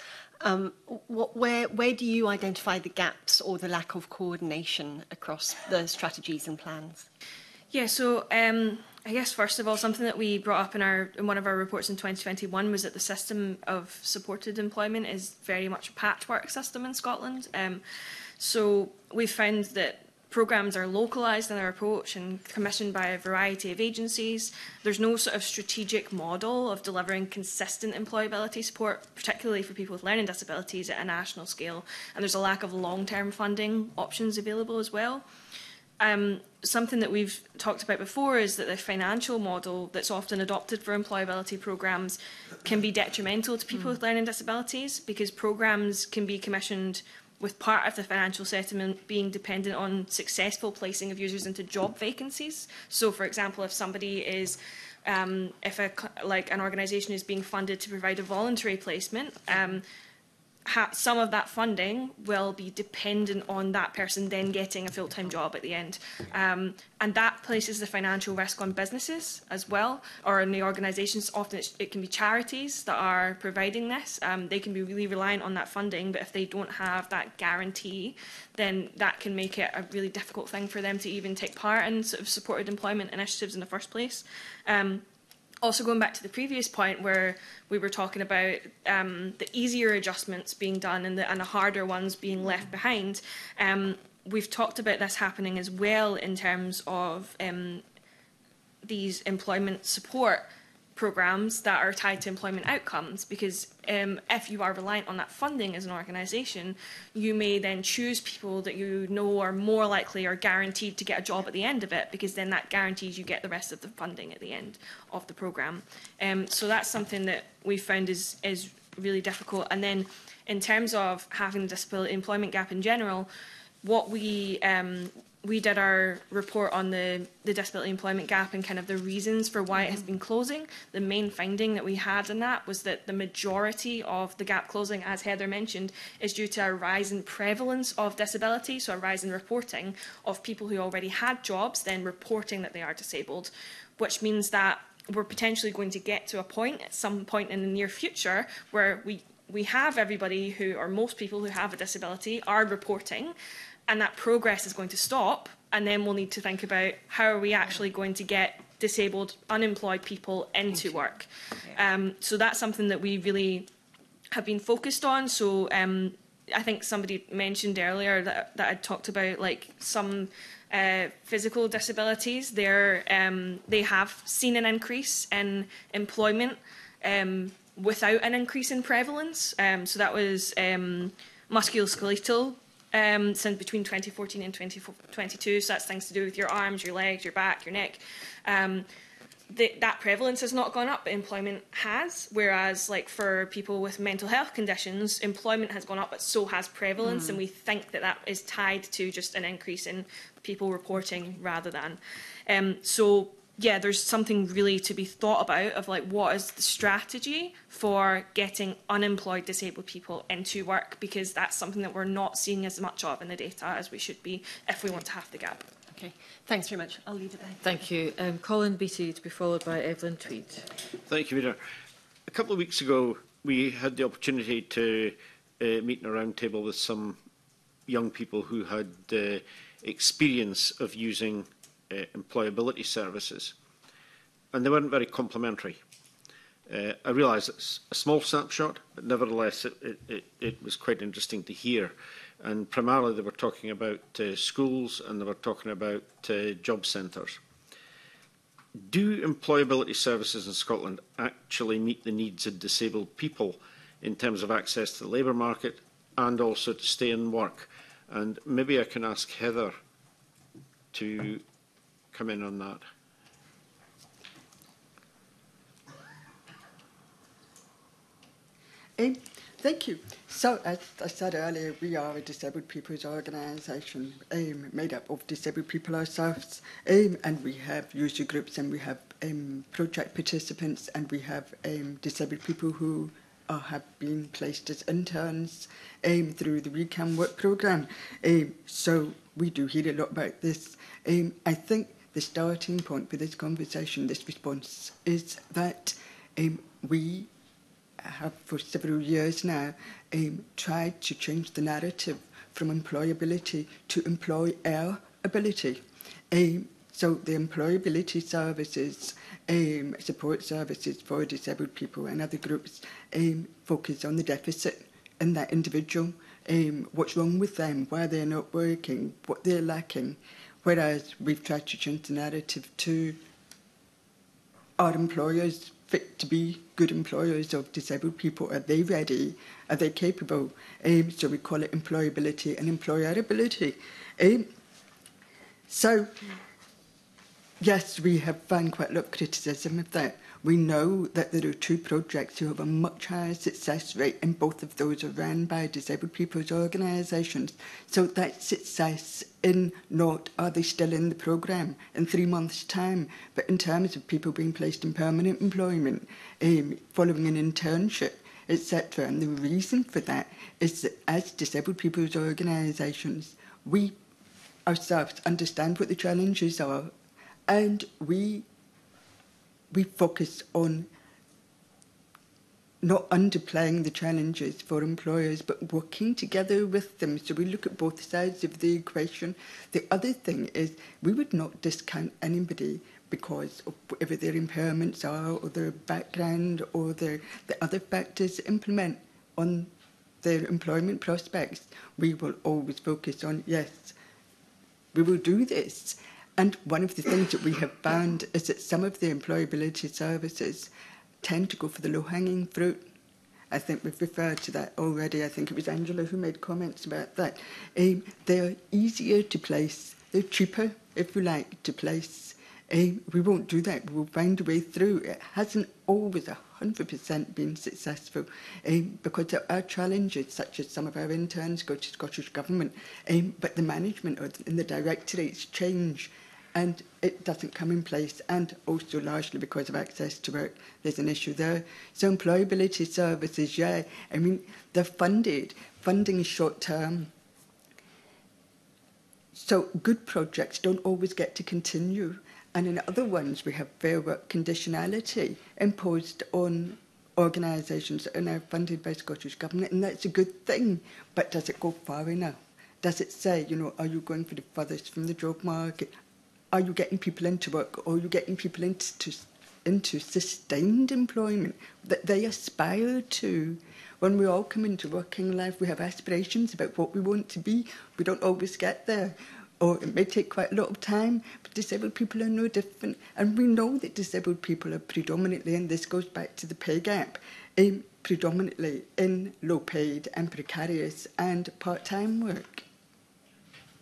Where do you identify the gaps or the lack of coordination across the strategies and plans?
Yeah, so I guess first of all, something that we brought up in one of our reports in 2021 was that the system of supported employment is very much a patchwork system in Scotland. So we've found that programmes are localised in their approach and commissioned by a variety of agencies. There's no sort of strategic model of delivering consistent employability support, particularly for people with learning disabilities at a national scale. And there's a lack of long-term funding options available as well. Something that we've talked about before is that the financial model that's often adopted for employability programmes can be detrimental to people with learning disabilities, because programmes can be commissioned with part of the financial settlement being dependent on successful placing of users into job vacancies. So, for example, if somebody is, if an organisation is being funded to provide a voluntary placement, some of that funding will be dependent on that person then getting a full-time job at the end. And that places the financial risk on businesses as well, or in the organisations. Often it can be charities that are providing this. They can be really reliant on that funding, but if they don't have that guarantee, then that can make it a really difficult thing for them to even take part in sort of supported employment initiatives in the first place. Also, going back to the previous point where we were talking about the easier adjustments being done and the harder ones being left behind, we've talked about this happening as well in terms of these employment support programmes that are tied to employment outcomes, because if you are reliant on that funding as an organisation, you may then choose people that you know are more likely or guaranteed to get a job at the end of it, because then that guarantees you get the rest of the funding at the end of the programme. So that's something that we found is really difficult. And then in terms of having the disability employment gap in general, what we did our report on the disability employment gap and kind of the reasons for why it has been closing. The main finding that we had in that was that the majority of the gap closing, as Heather mentioned, is due to a rise in prevalence of disability, so a rise in reporting of people who already had jobs then reporting that they are disabled, which means that we're potentially going to get to a point at some point in the near future where we have everybody who, or most people who have a disability, are reporting, and that progress is going to stop, and then we'll need to think about how are we actually going to get disabled, unemployed people into work. So that's something that we really have been focused on. So I think somebody mentioned earlier that I talked about, like, some physical disabilities. They have seen an increase in employment without an increase in prevalence. So that was musculoskeletal since between 2014 and 2022. So that's things to do with your arms, your legs, your back, your neck. That prevalence has not gone up, but employment has. Whereas, like for people with mental health conditions, employment has gone up, but so has prevalence. And we think that that is tied to just an increase in people reporting rather than. So yeah, there's something really to be thought about of like what is the strategy for getting unemployed disabled people into work, because that's something that we're not seeing as much of in the data as we should be if we want to halve the gap.
Okay, thanks very much. I'll leave it there.
Thank you. Colin Beattie to be followed by Evelyn Tweed.
Thank you, Peter. A couple of weeks ago, we had the opportunity to meet in a round table with some young people who had experience of using employability services, and they weren't very complimentary. I realise it's a small snapshot, but nevertheless it was quite interesting to hear. And primarily they were talking about schools and they were talking about job centres. Do employability services in Scotland actually meet the needs of disabled people in terms of access to the labour market and also to stay in work? And maybe I can ask Heather to come in on that.
Thank you. So, as I said earlier, we are a disabled people's organisation made up of disabled people ourselves, and we have user groups and we have project participants and we have disabled people who have been placed as interns through the We Can Work programme. So we do hear a lot about this. I think the starting point for this conversation, this response, is that we have for several years now tried to change the narrative from employability to employability. So the employability services, support services for disabled people and other groups focus on the deficit in that individual, what's wrong with them, why they're not working, what they're lacking, whereas we've tried to change the narrative to our employers fit to be good employers of disabled people? Are they ready? Are they capable? So we call it employability and employability. So, yes, we have found quite a lot of criticism of that. We know that there are two projects who have a much higher success rate, and both of those are run by disabled people's organisations. So that success in not are they still in the programme in 3 months' time, but in terms of people being placed in permanent employment, following an internship, etc. And the reason for that is that as disabled people's organisations, we ourselves understand what the challenges are, and we focus on not underplaying the challenges for employers, but working together with them. So we look at both sides of the equation. The other thing is we would not discount anybody because of whatever their impairments are or their background or the other factors implement on their employment prospects. We will always focus on, yes, we will do this. And one of the things that we have found is that some of the employability services tend to go for the low-hanging fruit. I think we've referred to that already. I think it was Angela who made comments about that. They're easier to place. They're cheaper, if you like, to place. We won't do that. We'll find a way through. It hasn't always 100% been successful because there are challenges, such as some of our interns go to Scottish Government, but the management and the directorates change and it doesn't come in place, and also largely because of access to work, there's an issue there. So employability services, yeah, I mean, they're funded. Funding is short-term. So good projects don't always get to continue. And in other ones, we have fair work conditionality imposed on organisations that are now funded by Scottish Government, and that's a good thing. But does it go far enough? Does it say, you know, are you going for the furthest from the job market? Are you getting people into work, or are you getting people into sustained employment that they aspire to? When we all come into working life, we have aspirations about what we want to be. We don't always get there, or it may take quite a lot of time, but disabled people are no different. And we know that disabled people are predominantly, and this goes back to the pay gap, predominantly in low-paid and precarious and part-time work.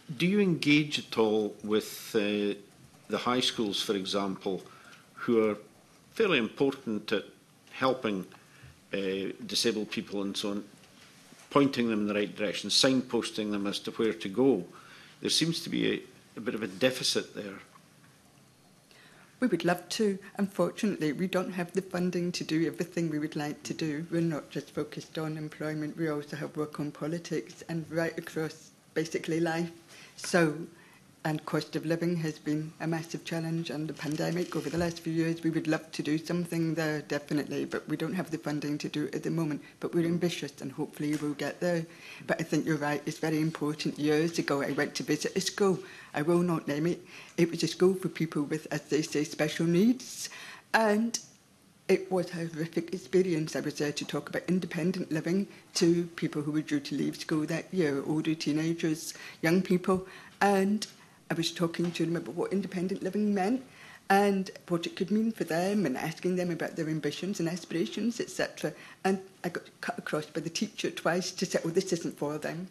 Do you engage at all with the high schools, for example, who are fairly important at helping disabled people and so on, pointing them in the right direction, signposting them as to where to go? There seems to be a bit of a deficit there.
We would love to. Unfortunately, we don't have the funding to do everything we would like to do. We're not just focused on employment, we also have work on politics and right across basically life. So, and cost of living has been a massive challenge and the pandemic over the last few years. We would love to do something there, definitely, but we don't have the funding to do it at the moment. But we're ambitious and hopefully we'll get there. But I think you're right, it's very important. Years ago, I went to visit a school. I will not name it. It was a school for people with, as they say, special needs. And it was a horrific experience. I was there to talk about independent living to people who were due to leave school that year, older teenagers, young people. And I was talking to them about what independent living meant and what it could mean for them and asking them about their ambitions and aspirations, etc. And I got cut across by the teacher twice to say, oh, this isn't for them.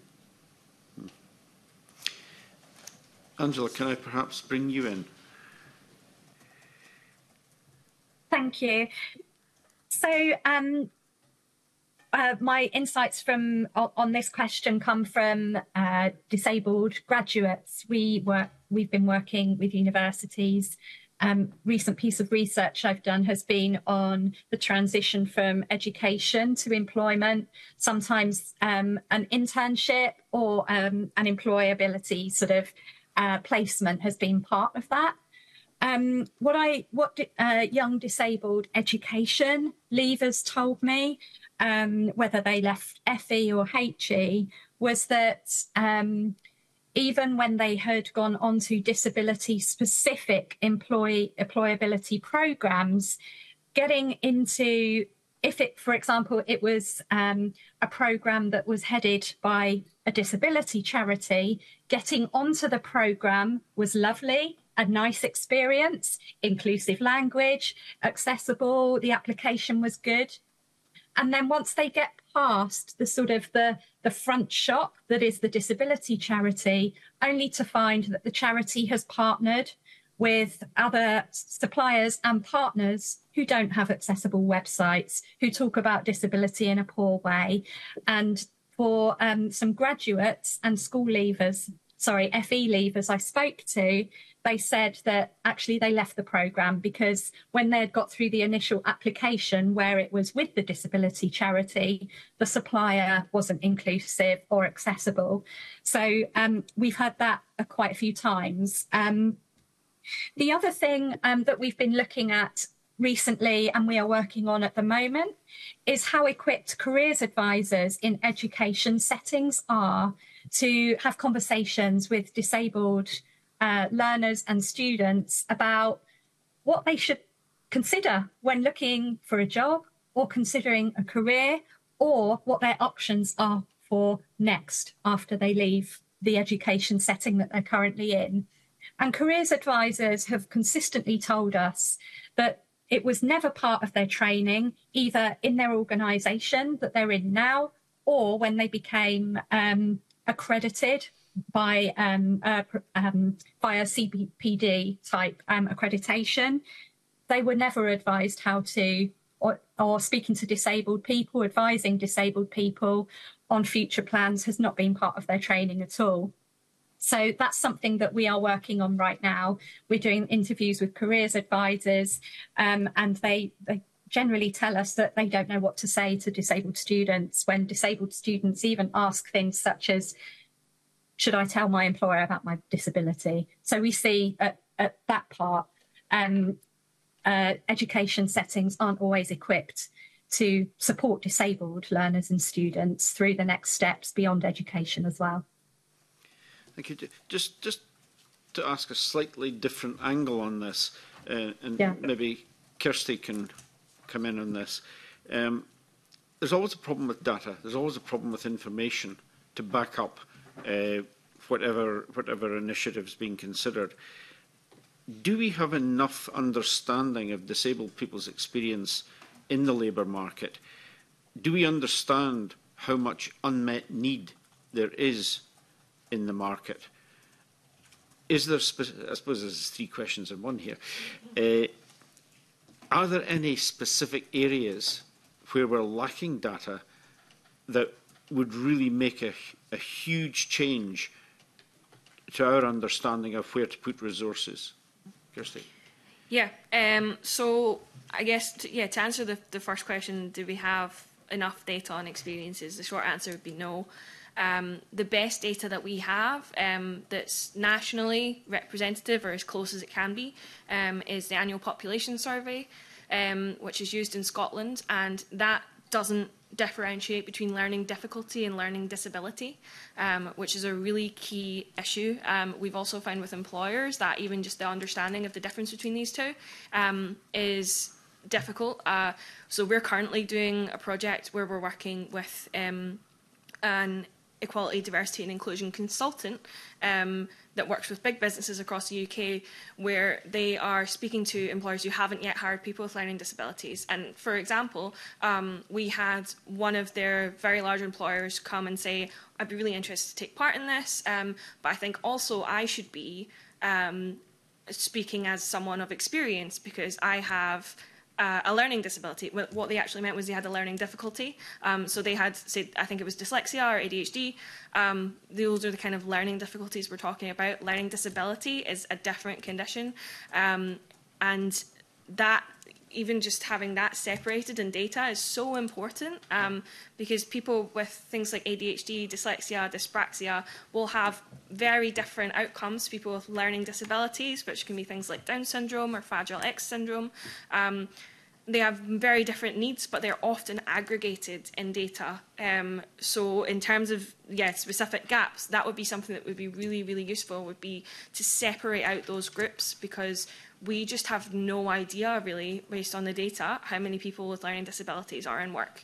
Angela, can I perhaps bring you in?
Thank you. So my insights on this question come from disabled graduates. We've been working with universities. Recent piece of research I've done has been on the transition from education to employment, sometimes an internship or an employability sort of placement has been part of that. What young disabled education leavers told me, whether they left FE or HE, was that even when they had gone on to disability-specific employability programs, getting into, for example, it was a program that was headed by a disability charity, getting onto the program was lovely, a nice experience, inclusive language, accessible, the application was good. And then once they get past the sort of the front shop that is the disability charity, only to find that the charity has partnered with other suppliers and partners who don't have accessible websites, who talk about disability in a poor way. And for some graduates and school leavers, FE leavers I spoke to, they said that actually they left the programme because when they had got through the initial application where it was with the disability charity, the supplier wasn't inclusive or accessible. So we've heard that quite a few times. The other thing that we've been looking at recently and we are working on at the moment is how equipped careers advisors in education settings are to have conversations with disabled learners and students about what they should consider when looking for a job or considering a career, or what their options are for next after they leave the education setting that they're currently in. And careers advisors have consistently told us that it was never part of their training, either in their organisation that they're in now, or when they became accredited by via CPD type accreditation. They were never advised how to, or speaking to disabled people, advising disabled people on future plans has not been part of their training at all. So that's something that we are working on right now. We're doing interviews with careers advisors, and they generally tell us that they don't know what to say to disabled students when disabled students even ask things such as, should I tell my employer about my disability? So we see at that part, education settings aren't always equipped to support disabled learners and students through the next steps beyond education as well.
Thank you. Just to ask a slightly different angle on this, maybe Kirsty can come in on this. There's always a problem with data. There's always a problem with information to back up whatever initiatives being considered. Do we have enough understanding of disabled people's experience in the labour market? Do we understand how much unmet need there is in the market? is there, I suppose there's 3 questions in one here. Are there any specific areas where we're lacking data that would really make a huge change to our understanding of where to put resources? Kirsty?
Yeah, so I guess, to answer the first question, do we have enough data on experiences? The short answer would be no. The best data that we have that's nationally representative, or as close as it can be, is the annual population survey, which is used in Scotland, and that doesn't differentiate between learning difficulty and learning disability, which is a really key issue. We've also found with employers that even just the understanding of the difference between these two is difficult. So we're currently doing a project where we're working with an equality, diversity and inclusion consultant that works with big businesses across the UK, where they are speaking to employers who haven't yet hired people with learning disabilities. And for example, we had one of their very large employers come and say, I'd be really interested to take part in this, but I think also I should be speaking as someone of experience because I have a learning disability. What they actually meant was they had a learning difficulty. So they had, say, I think it was dyslexia or ADHD. Those are the kind of learning difficulties we're talking about. Learning disability is a different condition. And that, even just having that separated in data is so important because people with things like ADHD, dyslexia, dyspraxia will have very different outcomes. People with learning disabilities, which can be things like Down syndrome or Fragile X syndrome, they have very different needs, but they're often aggregated in data. So in terms of specific gaps, that would be something that would be really, really useful, would be to separate out those groups, because we just have no idea, really, based on the data, how many people with learning disabilities are in work,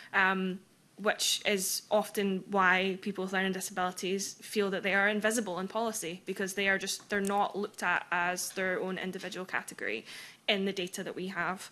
which is often why people with learning disabilities feel that they are invisible in policy, because they're not looked at as their own individual category in the data that we have.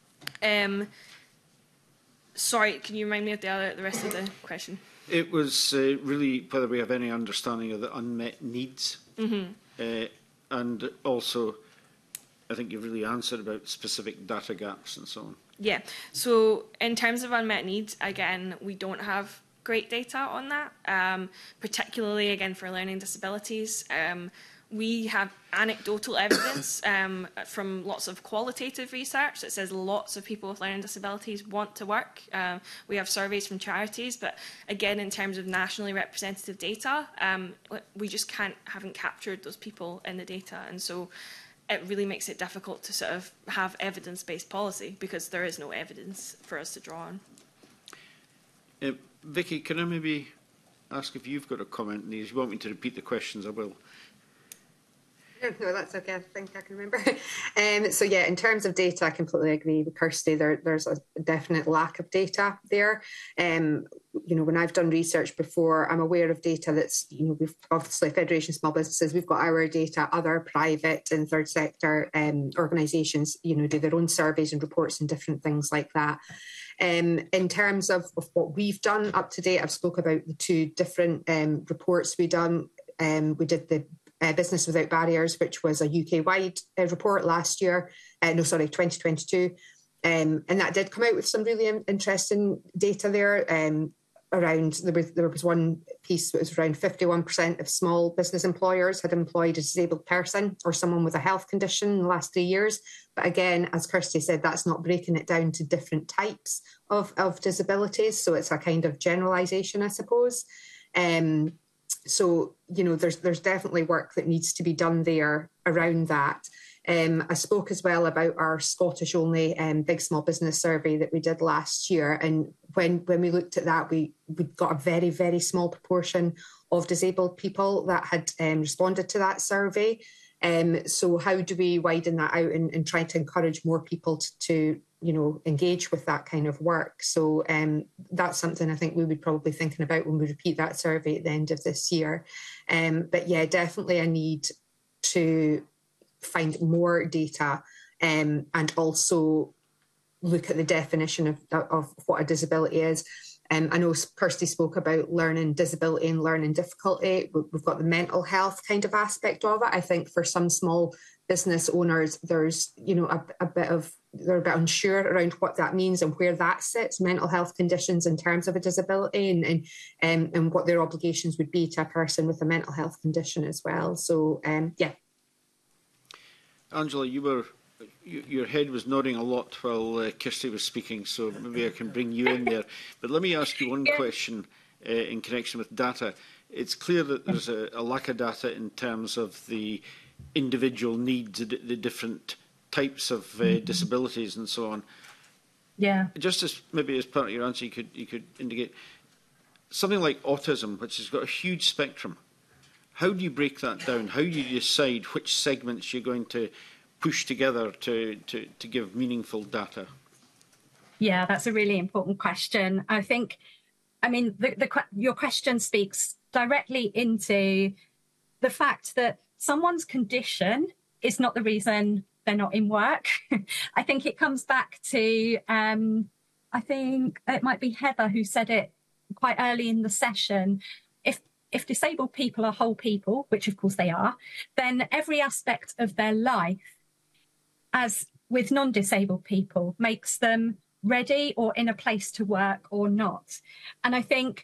Sorry, can you remind me of the rest of the question?
It was really whether we have any understanding of the unmet needs, and also I think you've really answered about specific data gaps and so on.
Yeah, so in terms of unmet needs, again, we don't have great data on that, particularly, again, for learning disabilities. We have anecdotal evidence from lots of qualitative research that says lots of people with learning disabilities want to work. We have surveys from charities, but again, in terms of nationally representative data, we just haven't captured those people in the data. And so it really makes it difficult to sort of have evidence-based policy because there is no evidence for us to draw on.
Vicky, can I maybe ask if you've got a comment on these? If you want me to repeat the questions, I will.
No, that's okay. I think I can remember. So yeah, in terms of data, I completely agree with Kirsty. There's a definite lack of data there. You know, when I've done research before, I'm aware of data that's, you know, we've obviously Federation of Small Businesses, we've got our data, other private and third sector organisations, you know, do their own surveys and reports and different things like that. In terms of what we've done up to date, I've spoke about the 2 different reports we've done. We did the Business Without Barriers, which was a UK-wide report last year, 2022. And that did come out with some really interesting data there. There was one piece that was around 51% of small business employers had employed a disabled person or someone with a health condition in the last 3 years. But again, as Kirsty said, that's not breaking it down to different types of disabilities. So it's a kind of generalisation, I suppose. So, you know, there's definitely work that needs to be done there around that. I spoke as well about our Scottish-only Big Small Business survey that we did last year. And when we looked at that, we got a very, very small proportion of disabled people that had responded to that survey. So how do we widen that out and try to encourage more people to you know, engage with that kind of work? So that's something I think we would probably be thinking about when we repeat that survey at the end of this year. But yeah, definitely a need to find more data and also look at the definition of what a disability is. I know Kirsty spoke about learning disability and learning difficulty. We've got the mental health kind of aspect of it. I think for some small business owners, there's, you know, they're a bit unsure around what that means and where that sits, mental health conditions in terms of a disability, and what their obligations would be to a person with a mental health condition as well. So, yeah.
Angela, your head was nodding a lot while Kirsty was speaking, so maybe I can bring you in there. But let me ask you one question in connection with data. It's clear that there's a lack of data in terms of the individual needs, the different types of disabilities and so on.
Yeah.
Just as maybe as part of your answer, you could indicate something like autism, which has got a huge spectrum. How do you break that down? How do you decide which segments you're going to push together to give meaningful data?
Yeah, that's a really important question. I think, I mean, your question speaks directly into the fact that someone's condition is not the reason they're not in work. I think it comes back to, I think it might be Heather who said it quite early in the session. If disabled people are whole people, which of course they are, then every aspect of their life, as with non-disabled people, makes them ready or in a place to work or not. And I think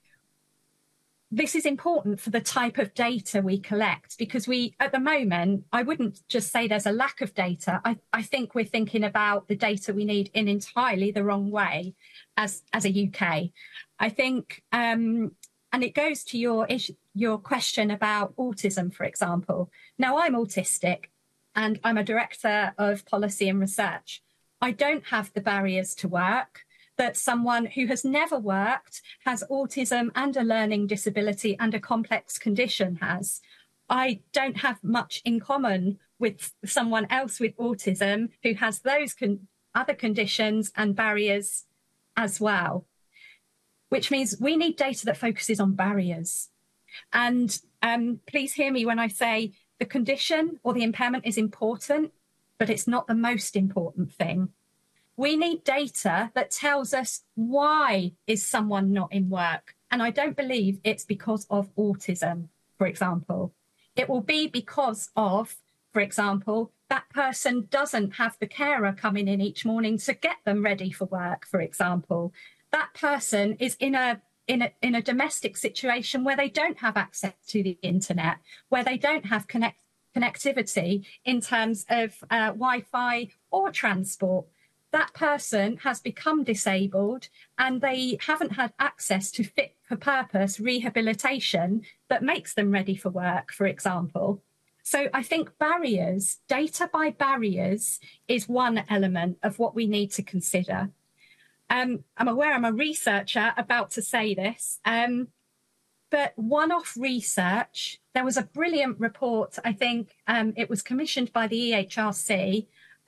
this is important for the type of data we collect, because at the moment, I wouldn't just say there's a lack of data. I think we're thinking about the data we need in entirely the wrong way as a UK. I think, and it goes to your question about autism, for example. Now, I'm autistic and I'm a director of policy and research. I don't have the barriers to work that someone who has never worked, has autism and a learning disability and a complex condition has. I don't have much in common with someone else with autism who has those other conditions and barriers as well, which means we need data that focuses on barriers. And please hear me when I say the condition or the impairment is important, but it's not the most important thing. We need data that tells us why is someone not in work. And I don't believe it's because of autism, for example. It will be because of, for example, that person doesn't have the carer coming in each morning to get them ready for work, for example. That person is in a domestic situation where they don't have access to the internet, where they don't have connectivity in terms of Wi-Fi or transport. That person has become disabled and they haven't had access to fit for purpose rehabilitation that makes them ready for work, for example. So I think barriers, data by barriers, is one element of what we need to consider. I'm aware I'm a researcher about to say this, but one-off research, there was a brilliant report, I think it was commissioned by the EHRC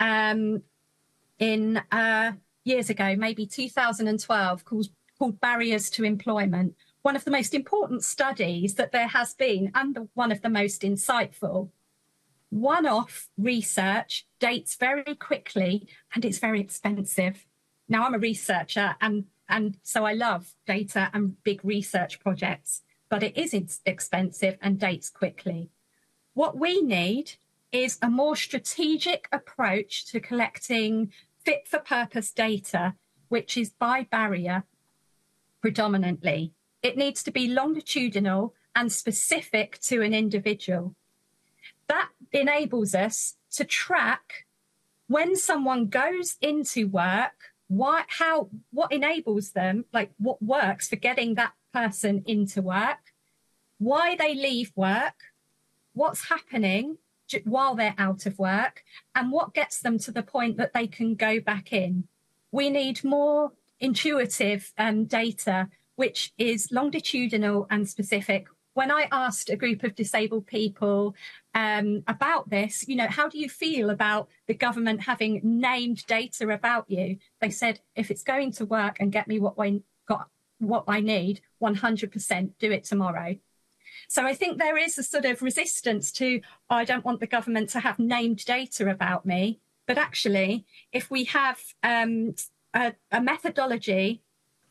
in years ago, maybe 2012, called Barriers to Employment. One of the most important studies that there has been and one of the most insightful. One-off research dates very quickly and it's very expensive. Now, I'm a researcher and so I love data and big research projects, but it is expensive and dates quickly. What we need is a more strategic approach to collecting fit-for-purpose data, which is by barrier predominantly. It needs to be longitudinal and specific to an individual. That enables us to track when someone goes into work, what enables them, like what works for getting that person into work, why they leave work, what's happening while they're out of work, and what gets them to the point that they can go back in. We need more intuitive data, which is longitudinal and specific. When I asked a group of disabled people about this, you know, how do you feel about the government having named data about you? They said, if it's going to work and get me what I need, 100% do it tomorrow. So I think there is a sort of resistance to, I don't want the government to have named data about me. But actually, if we have a methodology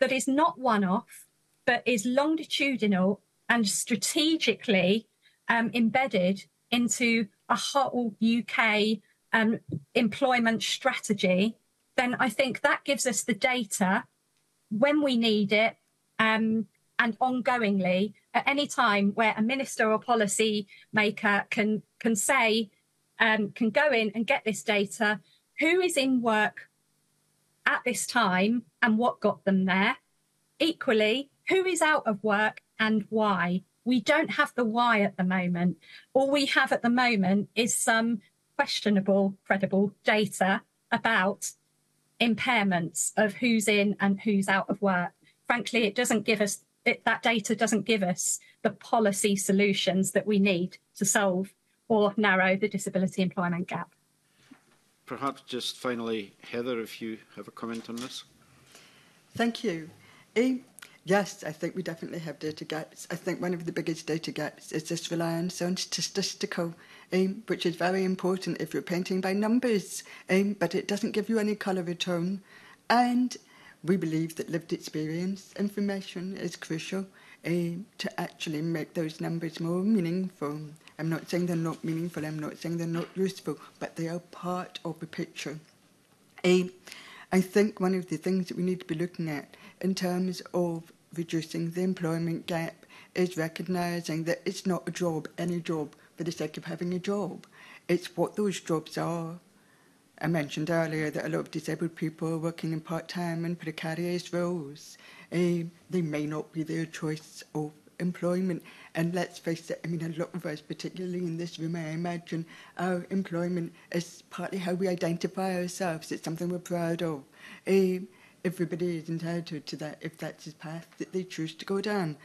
that is not one-off, but is longitudinal and strategically embedded into a whole UK employment strategy, then I think that gives us the data when we need it and ongoingly at any time where a minister or policy maker can say, can go in and get this data, who is in work at this time and what got them there. Equally, who is out of work and why. We don't have the why at the moment. All we have at the moment is some questionable, credible data about impairments of who's in and who's out of work. Frankly, it doesn't give us, that data doesn't give us the policy solutions that we need to solve or narrow the disability employment gap.
Perhaps just finally, Heather, if you have a comment on this.
Thank you. Yes, I think we definitely have data gaps. I think one of the biggest data gaps is this reliance on statistical, which is very important if you're painting by numbers, but it doesn't give you any colour at all. And we believe that lived experience information is crucial to actually make those numbers more meaningful. I'm not saying they're not meaningful, I'm not saying they're not useful, but they are part of the picture. I think one of the things that we need to be looking at in terms of reducing the employment gap is recognising that it's not a job, any job, for the sake of having a job. It's what those jobs are. I mentioned earlier that a lot of disabled people are working in part-time and precarious roles. They may not be their choice of employment. And let's face it, I mean, a lot of us, particularly in this room, I imagine, our employment is partly how we identify ourselves. It's something we're proud of. Everybody is entitled to that if that's the path that they choose to go down.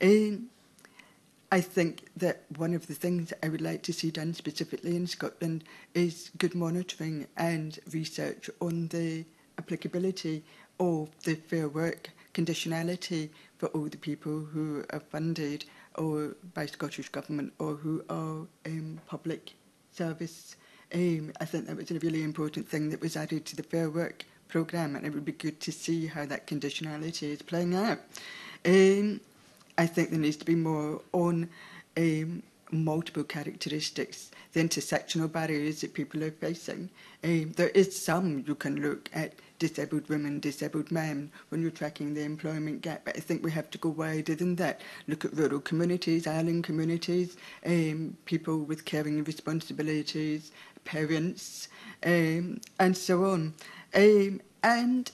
I think that one of the things I would like to see done specifically in Scotland is good monitoring and research on the applicability of the Fair Work conditionality for all the people who are funded or by Scottish Government or who are public service. I think that was a really important thing that was added to the Fair Work programme, and it would be good to see how that conditionality is playing out. I think there needs to be more on multiple characteristics, the intersectional barriers that people are facing. There is some you can look at disabled women, disabled men when you're tracking the employment gap, but I think we have to go wider than that. Look at rural communities, island communities, people with caring responsibilities, parents, and so on. And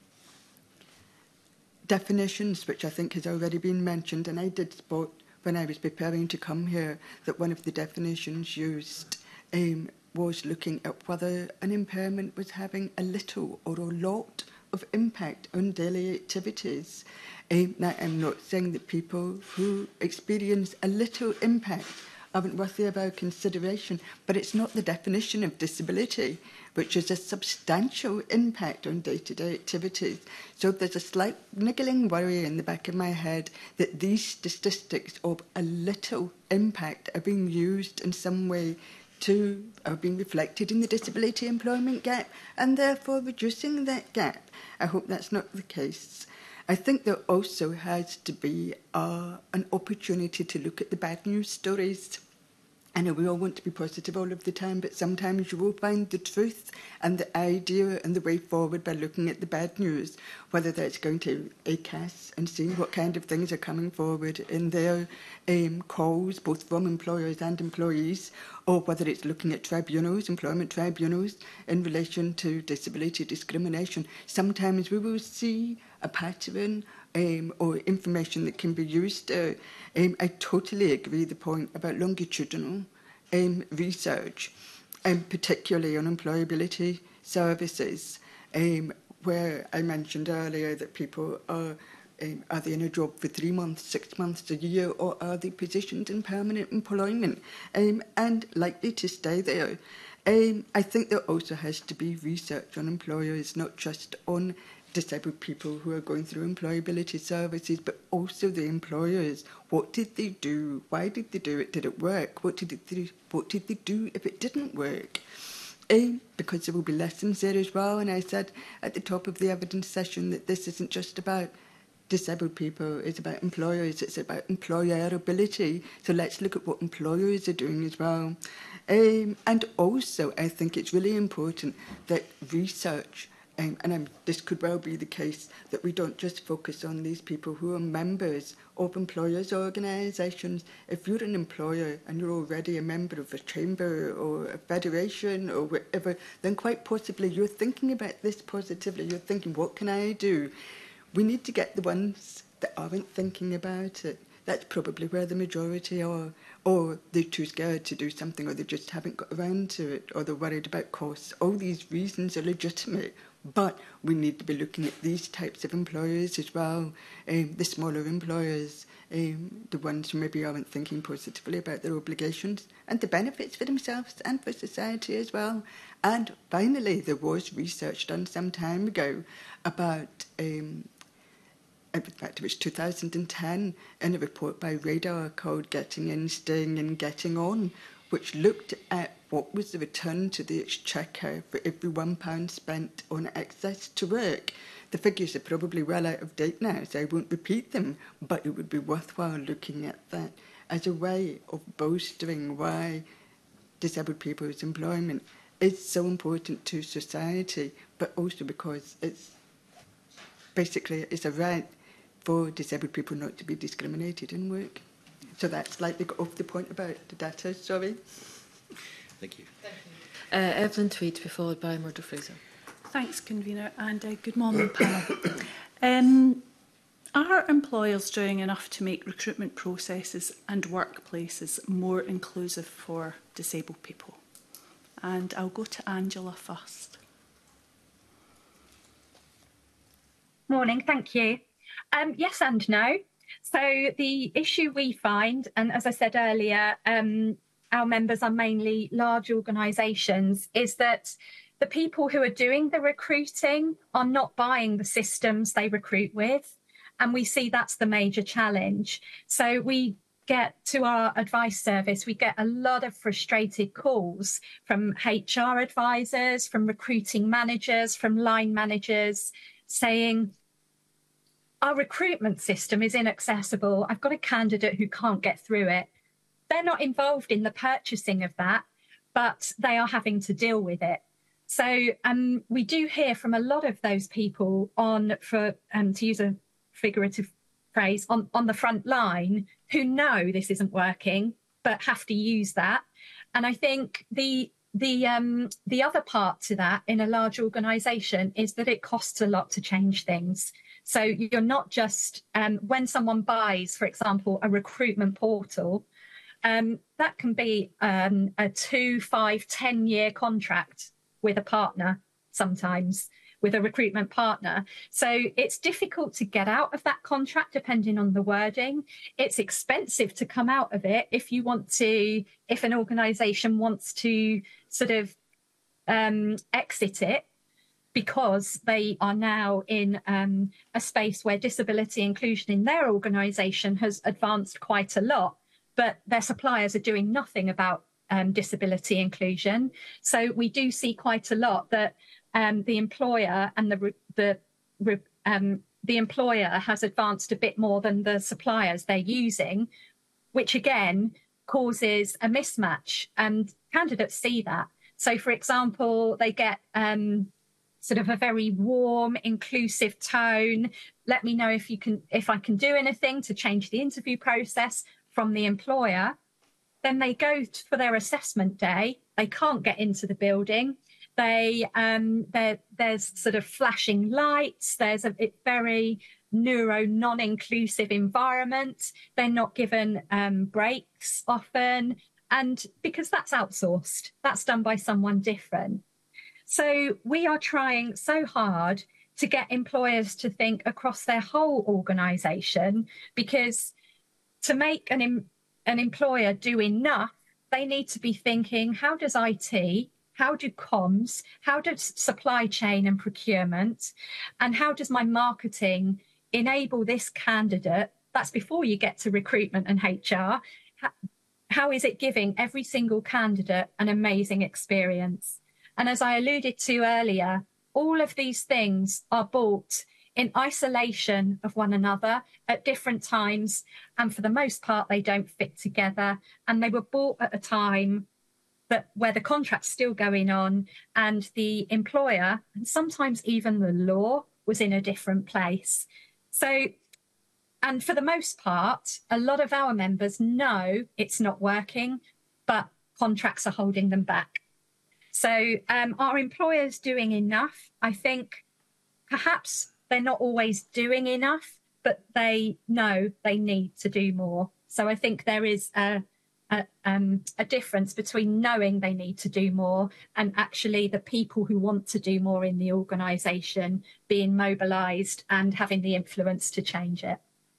definitions, which I think has already been mentioned, and I did spot when I was preparing to come here that one of the definitions used was looking at whether an impairment was having a little or a lot of impact on daily activities. Now, I'm not saying that people who experience a little impact aren't worthy of our consideration, but it's not the definition of disability, which is a substantial impact on day-to-day activities. So there's a slight niggling worry in the back of my head that these statistics of a little impact are being used in some way are being reflected in the disability employment gap and therefore reducing that gap. I hope that's not the case. I think there also has to be an opportunity to look at the bad news stories. I know we all want to be positive all of the time, but sometimes you will find the truth and the idea and the way forward by looking at the bad news, whether that's going to ACAS and seeing what kind of things are coming forward in their calls, both from employers and employees, or whether it's looking at tribunals, employment tribunals, in relation to disability discrimination. Sometimes we will see a pattern or information that can be used. I totally agree with the point about longitudinal research, particularly on employability services, where I mentioned earlier that people are they in a job for 3 months, 6 months, a year, or are they positioned in permanent employment and likely to stay there? I think there also has to be research on employers, not just on disabled people who are going through employability services, but also the employers. What did they do? Why did they do it? Did it work? What did they do if it didn't work? Because there will be lessons there as well. And I said at the top of the evidence session that this isn't just about disabled people is about employers, it's about employability. So let's look at what employers are doing as well. And also, I think it's really important that research, this could well be the case, that we don't just focus on these people who are members of employers' organisations. If you're an employer and you're already a member of a chamber or a federation or whatever, then quite possibly you're thinking about this positively. You're thinking, what can I do? We need to get the ones that aren't thinking about it. That's probably where the majority are. Or they're too scared to do something, or they just haven't got around to it, or they're worried about costs. All these reasons are legitimate, but we need to be looking at these types of employers as well, the smaller employers, the ones who maybe aren't thinking positively about their obligations and the benefits for themselves and for society as well. And finally, there was research done some time ago about in fact, it was 2010, in a report by Radar called Getting In, Staying In, Getting On, which looked at what was the return to the exchequer for every £1 spent on access to work. The figures are probably well out of date now, so I won't repeat them, but it would be worthwhile looking at that as a way of bolstering why disabled people's employment is so important to society, but also because it's basically it's a right for disabled people not to be discriminated in work. So that's slightly got off the point about the data, sorry.
Thank you.
Evelyn Tweed to be followed by Murdo Fraser.
Thanks, convener, and good morning, panel. Are employers doing enough to make recruitment processes and workplaces more inclusive for disabled people? And I'll go to Angela first.
Morning, thank you. Yes and no. So the issue we find, and as I said earlier, our members are mainly large organisations, is that the people who are doing the recruiting are not buying the systems they recruit with. And we see that's the major challenge. So we get to our advice service, we get a lot of frustrated calls from HR advisors, from recruiting managers, from line managers saying, our recruitment system is inaccessible. I've got a candidate who can't get through it. They're not involved in the purchasing of that, but they are having to deal with it. So we do hear from a lot of those people to use a figurative phrase, on the front line who know this isn't working, but have to use that. And I think the other part to that in a large organisation is that it costs a lot to change things. So you're not just, when someone buys, for example, a recruitment portal, that can be a 2, 5, 10-year contract with a partner, sometimes with a recruitment partner. So it's difficult to get out of that contract depending on the wording. It's expensive to come out of it if an organisation wants to sort of exit it, because they are now in a space where disability inclusion in their organisation has advanced quite a lot, but their suppliers are doing nothing about disability inclusion. So we do see quite a lot that the employer and the employer has advanced a bit more than the suppliers they're using, which again causes a mismatch, and candidates see that. So, for example, they get sort of a very warm, inclusive tone. Let me know if I can do anything to change the interview process from the employer. Then they go for their assessment day. They can't get into the building. There's sort of flashing lights. There's a very non-inclusive environment. They're not given breaks often. And because that's outsourced, that's done by someone different. So we are trying so hard to get employers to think across their whole organisation, because to make an employer do enough, they need to be thinking, how does IT, how do comms, how does supply chain and procurement, and how does my marketing enable this candidate? That's before you get to recruitment and HR. How is it giving every single candidate an amazing experience? And as I alluded to earlier, all of these things are bought in isolation of one another at different times, and for the most part, they don't fit together. And they were bought at a time where the contract's still going on, and the employer, and sometimes even the law, was in a different place. So, and for the most part, a lot of our members know it's not working, but contracts are holding them back. So are employers doing enough? I think perhaps they're not always doing enough, but they know they need to do more. So I think there is a difference between knowing they need to do more and actually the people who want to do more in the organisation being mobilised and having the influence to change it.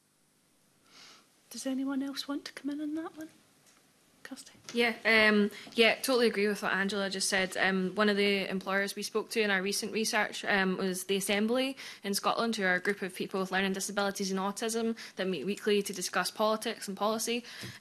Does anyone else want to come in on that one? Kirsty?
Yeah, totally agree with what Angela just said. One of the employers we spoke to in our recent research was the Assembly in Scotland, who are a group of people with learning disabilities and autism that meet weekly to discuss politics and policy.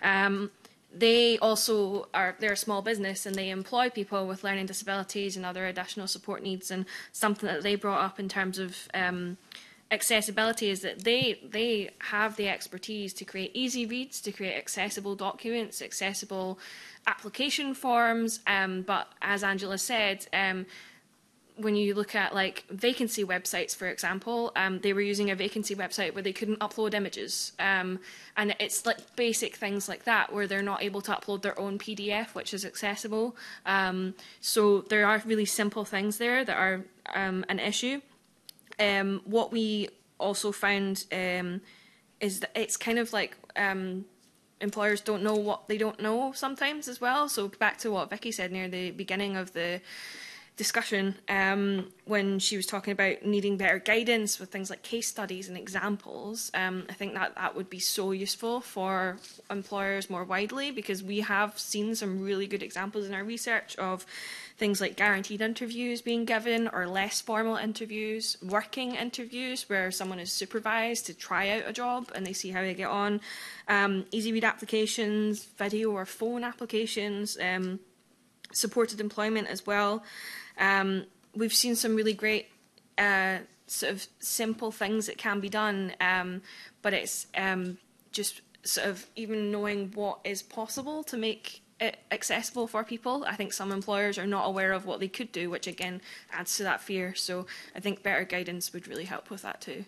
They also they're a small business and they employ people with learning disabilities and other additional support needs, and something that they brought up in terms of accessibility is that they have the expertise to create easy reads, to create accessible documents, accessible application forms, but as Angela said, when you look at like vacancy websites, for example, they were using a vacancy website where they couldn't upload images, and it's like basic things like that where they're not able to upload their own PDF, which is accessible. So there are really simple things there that are an issue. What we also found is that it's kind of like employers don't know what they don't know sometimes as well. So back to what Vicky said near the beginning of the discussion, when she was talking about needing better guidance with things like case studies and examples, I think that would be so useful for employers more widely, because we have seen some really good examples in our research of things like guaranteed interviews being given, or less formal interviews, working interviews where someone is supervised to try out a job and they see how they get on, easy read applications, video or phone applications, supported employment as well. We've seen some really great sort of simple things that can be done, but it's just sort of even knowing what is possible to make it accessible for people. I think some employers are not aware of what they could do, which again adds to that fear. So I think better guidance would really help with that too.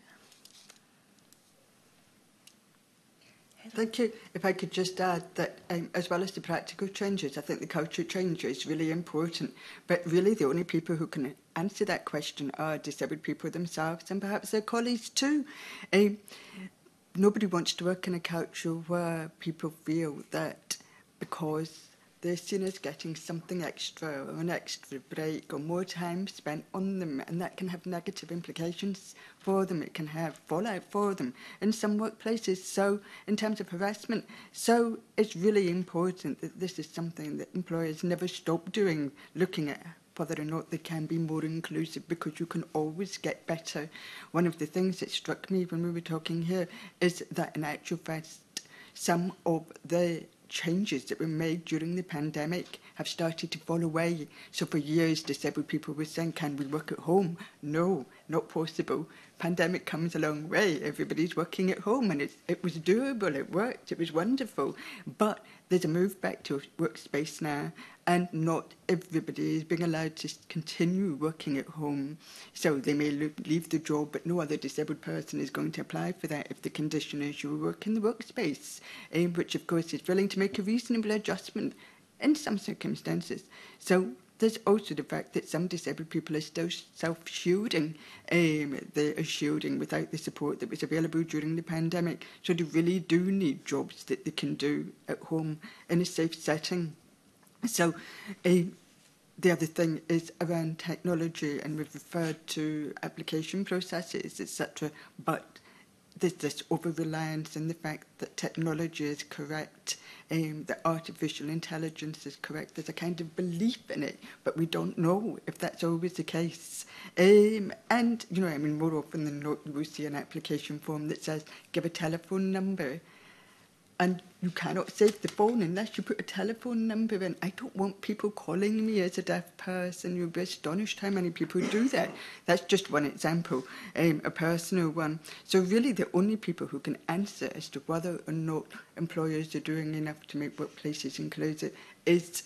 Thank you. If I could just add that as well as the practical changes, I think the culture change is really important. But really the only people who can answer that question are disabled people themselves and perhaps their colleagues too. Nobody wants to work in a culture where people feel that because they're seen as getting something extra or an extra break or more time spent on them, and that can have negative implications for them. It can have fallout for them in some workplaces. So in terms of harassment, so it's really important that this is something that employers never stop doing, looking at whether or not they can be more inclusive, because you can always get better. One of the things that struck me when we were talking here is that in actual fact, some of the changes that were made during the pandemic have started to fall away. So for years, disabled people were saying, can we work at home? No, not possible. Pandemic comes a long way. Everybody's working at home, and it was doable, it worked, it was wonderful. But there's a move back to a workspace now, and not everybody is being allowed to continue working at home. So they may leave the job, but no other disabled person is going to apply for that if the condition is you work in the workspace, which of course is willing to make a reasonable adjustment in some circumstances. So there's also the fact that some disabled people are still self-shielding. They are shielding without the support that was available during the pandemic. So they really do need jobs that they can do at home in a safe setting. So the other thing is around technology, and we've referred to application processes, etc. But there's this over-reliance in the fact that technology is correct, that artificial intelligence is correct. There's a kind of belief in it, but we don't know if that's always the case. And, you know, I mean, more often than not, you will see an application form that says, give a telephone number. and you cannot save the phone unless you put a telephone number in. I don't want people calling me as a deaf person. You'll be astonished how many people do that. That's just one example, a personal one. So really the only people who can answer as to whether or not employers are doing enough to make workplaces inclusive is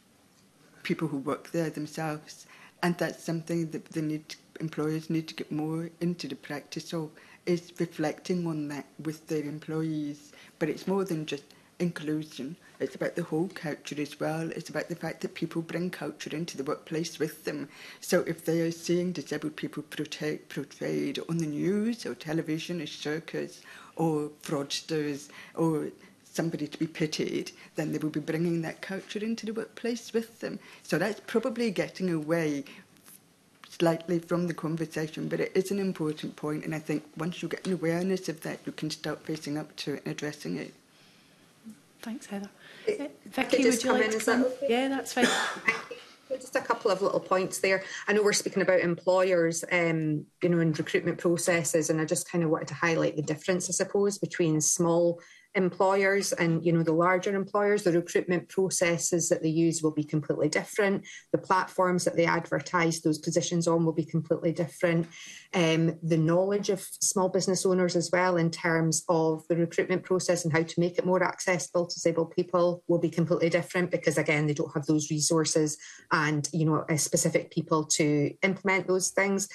people who work there themselves. And that's something that employers need to get more into the practice of, is reflecting on that with their employees. But it's more than just inclusion. It's about the whole culture as well. It's about the fact that people bring culture into the workplace with them. So if they are seeing disabled people portrayed on the news or television as shirkers or fraudsters or somebody to be pitied, then they will be bringing that culture into the workplace with them. So that's probably getting away slightly from the conversation, but it is an important point, and I think once you get an awareness of that, you can start facing up to it and addressing it.
Thanks, Heather.
Vicky, would you like to come in? Okay?
Yeah, that's fine.
Just a couple of little points there. I know we're speaking about employers, in recruitment processes, and I just kind of wanted to highlight the difference, I suppose, between small employers and, the larger employers. The recruitment processes that they use will be completely different. The platforms that they advertise those positions on will be completely different. The knowledge of small business owners as well in terms of the recruitment process and how to make it more accessible to disabled people will be completely different, because again, they don't have those resources and, specific people to implement those things.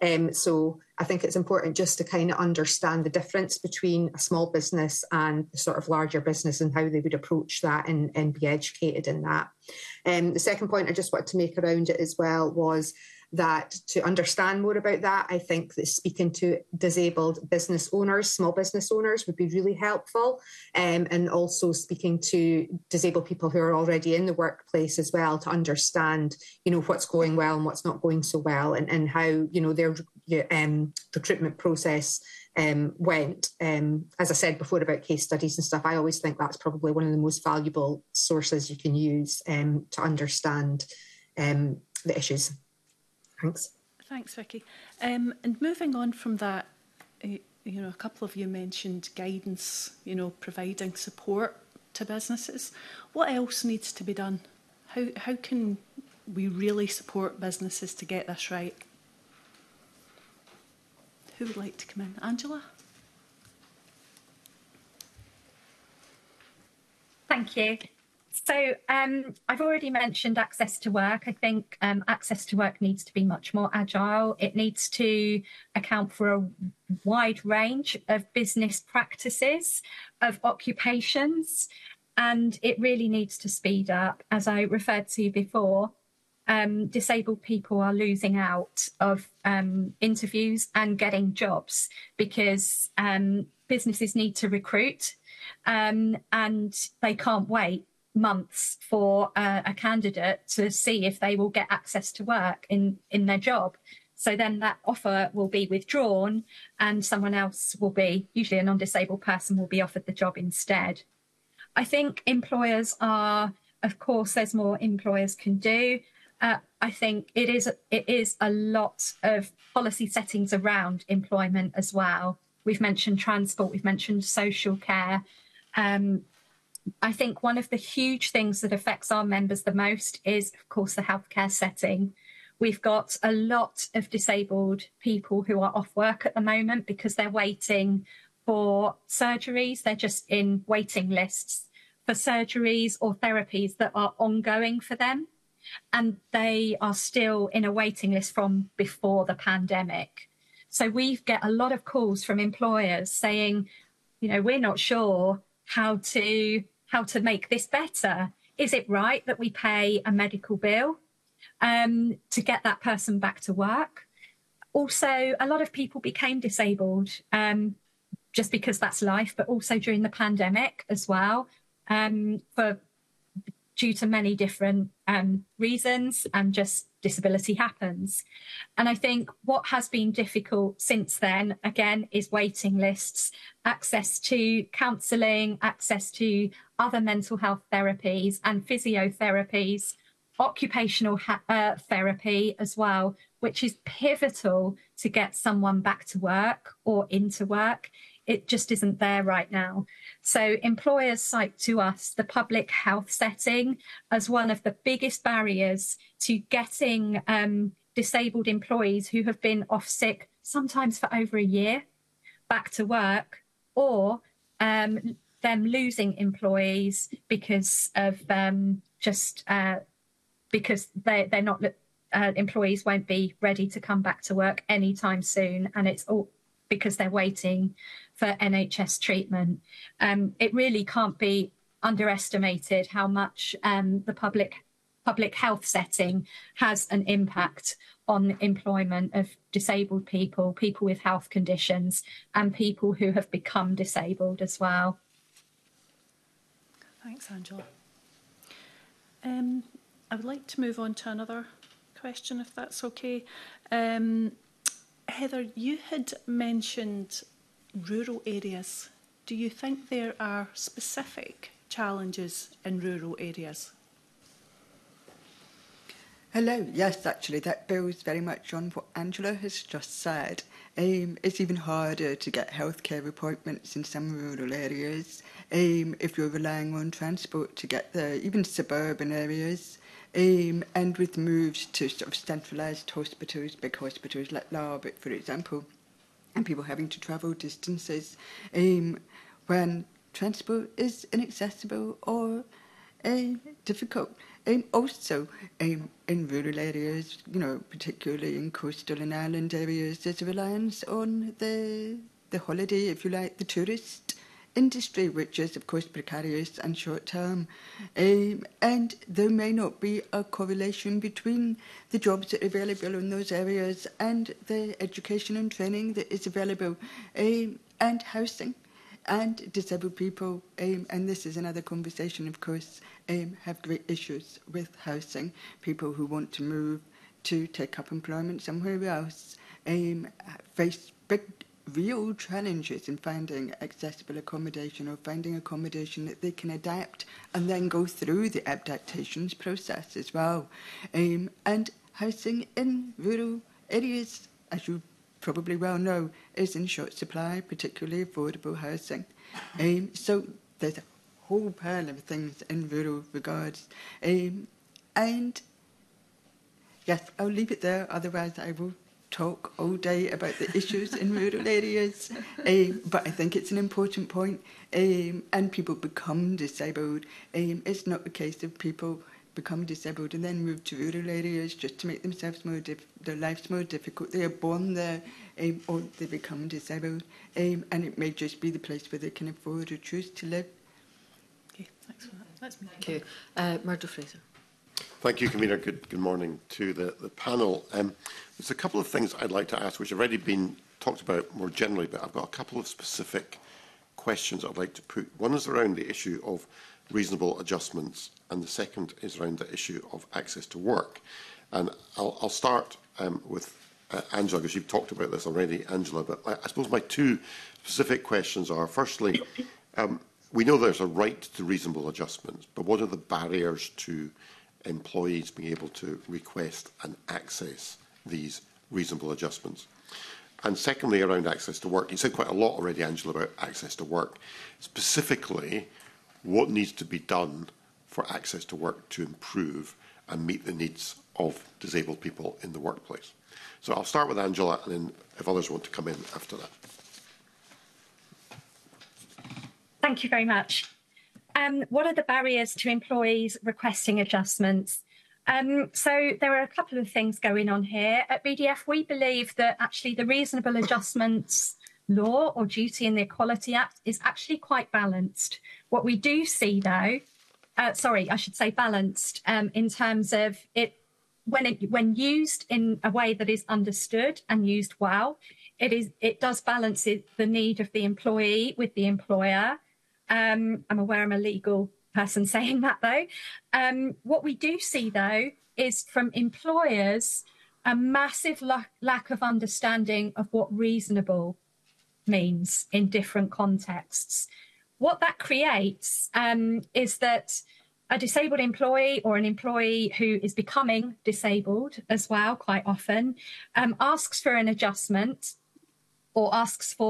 So I think it's important just to kind of understand the difference between a small business and the sort of larger business and how they would approach that and be educated in that. The second point I just wanted to make around it as well was that to understand more about that, I think that speaking to disabled business owners, small business owners, would be really helpful. And also speaking to disabled people who are already in the workplace as well, to understand, what's going well and what's not going so well, and how, their recruitment process went. As I said before about case studies and stuff, I always think that's probably one of the most valuable sources you can use to understand the issues. Thanks.
Thanks, Vicky. And moving on from that, a couple of you mentioned guidance, providing support to businesses. What else needs to be done? How can we really support businesses to get this right? Who would like to come in? Angela?
Thank you. So I've already mentioned access to work. I think access to work needs to be much more agile. It needs to account for a wide range of business practices, of occupations, and it really needs to speed up. As I referred to before, disabled people are losing out of interviews and getting jobs because businesses need to recruit and they can't wait months for a candidate to see if they will get access to work in their job. So then that offer will be withdrawn and someone else will be, usually a non-disabled person, will be offered the job instead. I think employers are, of course, there's more employers can do. I think it is a lot of policy settings around employment as well. We've mentioned transport, we've mentioned social care. I think one of the huge things that affects our members the most is, of course, the healthcare setting. We've got a lot of disabled people who are off work at the moment because they're waiting for surgeries. They're just in waiting lists for surgeries or therapies that are ongoing for them. And they are still in a waiting list from before the pandemic. So we get a lot of calls from employers saying, we're not sure how to make this better. Is it right that we pay a medical bill to get that person back to work? Also, a lot of people became disabled just because that's life, but also during the pandemic as well, due to many different reasons, and just disability happens. And I think what has been difficult since then, again, is waiting lists, access to counselling, access to other mental health therapies and physiotherapies, occupational therapy as well, which is pivotal to get someone back to work or into work. it just isn't there right now. So employers cite to us the public health setting as one of the biggest barriers to getting disabled employees who have been off sick, sometimes for over a year, back to work, or them losing employees because of because they're not employees won't be ready to come back to work anytime soon, and it's all because they're waiting for NHS treatment. It really can't be underestimated how much the public health setting has an impact on employment of disabled people, people with health conditions, and people who have become disabled as well.
Thanks, Angela. I would like to move on to another question, if that's okay. Heather, you had mentioned rural areas. Do you think there are specific challenges in rural areas?
Hello. Yes, actually, that builds very much on what Angela has just said. It's even harder to get healthcare appointments in some rural areas if you're relying on transport to get there, even suburban areas. And with moves to sort of centralised hospitals, big hospitals like Larbert, for example, and people having to travel distances when transport is inaccessible or difficult. Also, in rural areas, you know, particularly in coastal and island areas, there's a reliance on the holiday, if you like, the tourist industry, which is, of course, precarious and short-term. And there may not be a correlation between the jobs that are available in those areas and the education and training that is available, and housing. And disabled people, and this is another conversation, of course, have great issues with housing. People who want to move to take up employment somewhere else face big, real challenges in finding accessible accommodation or finding accommodation that they can adapt and then go through the adaptations process as well. And housing in rural areas, as you probably well know, is in short supply, particularly affordable housing. So there's a whole pile of things in rural regards. And yes, I'll leave it there, otherwise I will talk all day about the issues in rural areas. But I think it's an important point, and people become disabled. It's not a case of people become disabled and then move to rural areas just to make themselves their lives more difficult. They are born there, or they become disabled, and it may just be the place where they can afford or choose to live.
Okay, thanks for that. That's me.
Thank you. Murdo Fraser.
Thank you, Convener. Good morning to the panel. There's a couple of things I'd like to ask, which have already been talked about more generally, but I've got a couple of specific questions I'd like to put. One is around the issue of reasonable adjustments, and the second is around the issue of access to work. And I'll start with Angela, because you've talked about this already, Angela, but I suppose my two specific questions are, firstly, we know there's a right to reasonable adjustments, but what are the barriers to employees being able to request and access these reasonable adjustments? And secondly, around access to work, you said quite a lot already, Angela, about access to work. Specifically, what needs to be done for access to work to improve and meet the needs of disabled people in the workplace? So I'll start with Angela, and then if others want to come in after that.
Thank you very much. What are the barriers to employees requesting adjustments? So there are a couple of things going on here. At BDF, we believe that actually the Reasonable Adjustments Law or Duty in the Equality Act is actually quite balanced. What we do see, though, balanced in terms of it when used in a way that is understood and used well, it does balance the need of the employee with the employer. I'm aware I'm a legal person saying that, though. What we do see, though, is from employers a massive lack of understanding of what reasonable means in different contexts. What that creates is that a disabled employee or an employee who is becoming disabled as well, quite often, asks for an adjustment or asks for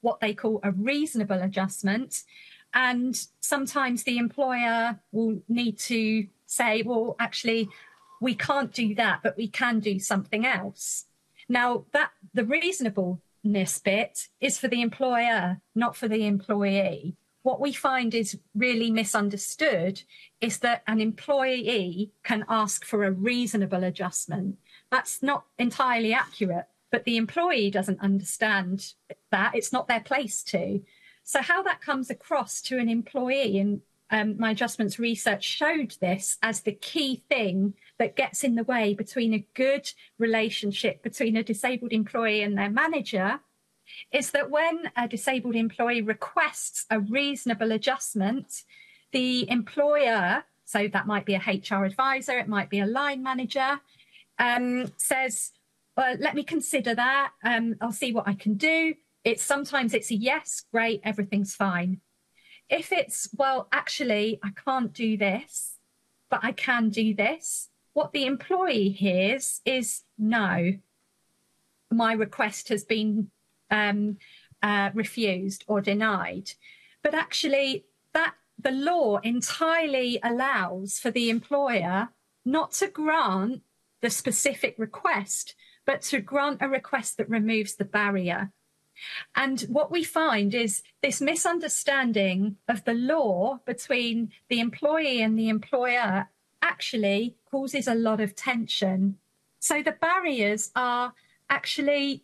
what they call a reasonable adjustment. And sometimes the employer will need to say, well, actually, we can't do that, but we can do something else. Now, that the reasonableness bit is for the employer, not for the employee. What we find is really misunderstood is that an employee can ask for a reasonable adjustment. That's not entirely accurate, but the employee doesn't understand that. It's not their place to. So how that comes across to an employee, and my adjustments research showed this as the key thing that gets in the way between a good relationship between a disabled employee and their manager, is that when a disabled employee requests a reasonable adjustment, the employer, so that might be a HR advisor, it might be a line manager, says, well, let me consider that, I'll see what I can do. Sometimes it's a yes, great, everything's fine. If it's, well, actually, I can't do this, but I can do this, what the employee hears is, no, my request has been refused or denied. But actually, that the law entirely allows for the employer not to grant the specific request, but to grant a request that removes the barrier. And what we find is this misunderstanding of the law between the employee and the employer actually causes a lot of tension. So the barriers are actually,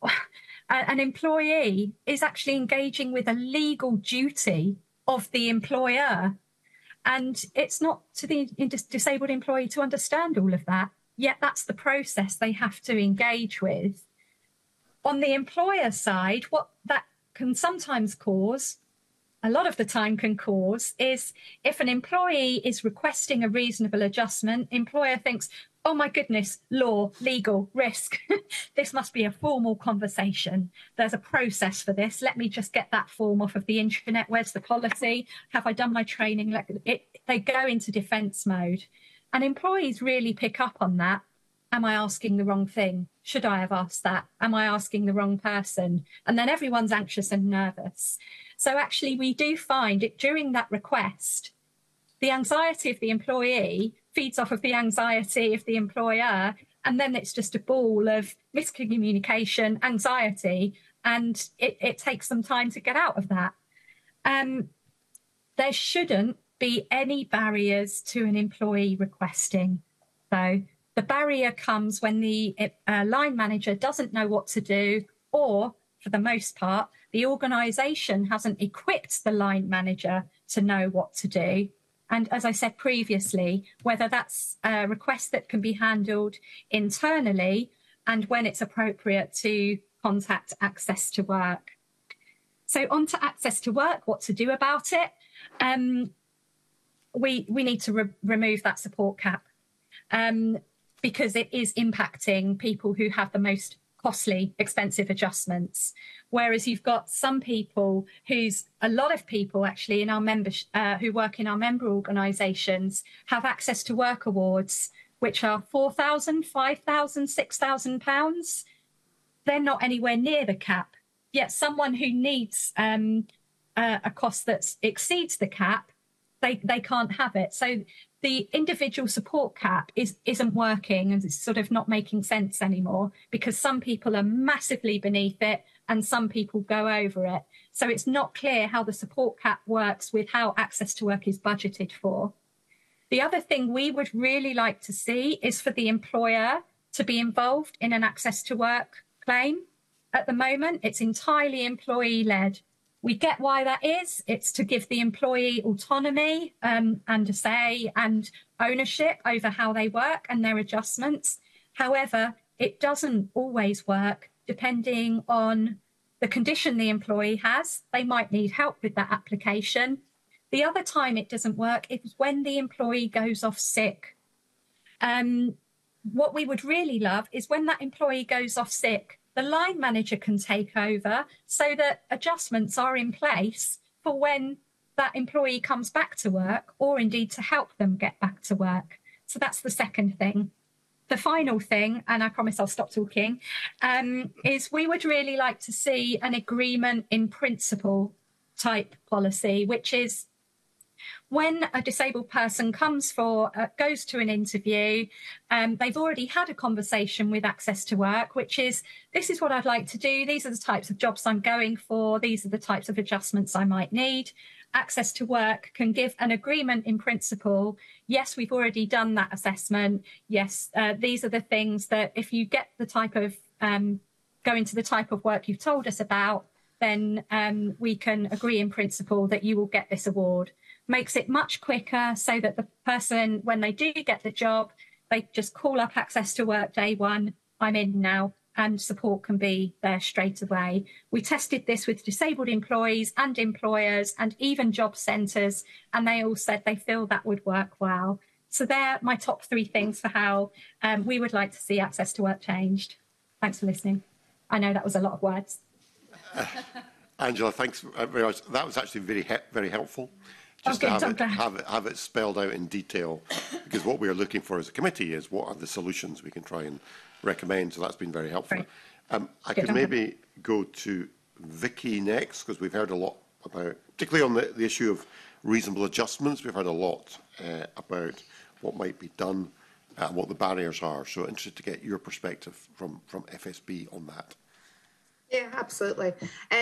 an employee is actually engaging with a legal duty of the employer. And it's not to the disabled employee to understand all of that, yet that's the process they have to engage with. On the employer side, what that can sometimes cause, a lot of the time can cause, is if an employee is requesting a reasonable adjustment, employer thinks, oh my goodness, law, legal, risk. This must be a formal conversation. There's a process for this. Let me just get that form off of the internet. Where's the policy? Have I done my training? They go into defence mode. And employees really pick up on that. Am I asking the wrong thing? Should I have asked that? Am I asking the wrong person? And then everyone's anxious and nervous. So actually, we do find it during that request, the anxiety of the employee feeds off of the anxiety of the employer. And then it's just a ball of miscommunication, anxiety, and it takes some time to get out of that. There shouldn't be any barriers to an employee requesting, though. The barrier comes when the line manager doesn't know what to do, or, for the most part, the organisation hasn't equipped the line manager to know what to do. And as I said previously, whether that's a request that can be handled internally and when it's appropriate to contact Access to Work. So on to Access to Work, what to do about it. We need to remove that support cap. Because it is impacting people who have the most costly, expensive adjustments. Whereas you've got some people a lot of people actually in our members who work in our member organisations have Access to Work awards, which are £4,000, £5,000, £6,000. They're not anywhere near the cap. Yet someone who needs a cost that exceeds the cap, they can't have it. So the individual support cap isn't working, and it's sort of not making sense anymore, because some people are massively beneath it and some people go over it. So it's not clear how the support cap works with how Access to Work is budgeted for. The other thing we would really like to see is for the employer to be involved in an Access to Work claim. At the moment, it's entirely employee-led. We get why that is. It's to give the employee autonomy and a say and ownership over how they work and their adjustments. However, it doesn't always work depending on the condition the employee has. They might need help with that application. The other time it doesn't work is when the employee goes off sick. What we would really love is when that employee goes off sick, the line manager can take over so that adjustments are in place for when that employee comes back to work, or indeed to help them get back to work. So that's the second thing. the final thing, and I promise I'll stop talking, is we would really like to see an agreement in principle type policy, which is when a disabled person goes to an interview, they've already had a conversation with Access to Work, which is, this is what I'd like to do. These are the types of jobs I'm going for. These are the types of adjustments I might need. Access to Work can give an agreement in principle. Yes, we've already done that assessment. Yes, these are the things that if you get the type of, go into the type of work you've told us about, then we can agree in principle that you will get this award. Makes it much quicker so that the person, when they do get the job, they just call up Access to Work day one, I'm in now, and support can be there straight away. We tested this with disabled employees and employers and even job centres, and they all said they feel that would work well. So they're my top 3 things for how we would like to see Access to Work changed. Thanks for listening. I know that was a lot of words.
Angela, thanks very much. That was actually very helpful. Just to have it spelled out in detail, because what we are looking for as a committee is what are the solutions we can try and recommend. So that's been very helpful. Right. I could maybe go to Vicky next, because we've heard a lot about, particularly on the issue of reasonable adjustments, we've heard a lot about what might be done and what the barriers are. So interested to get your perspective from FSB on that.
Yeah, absolutely.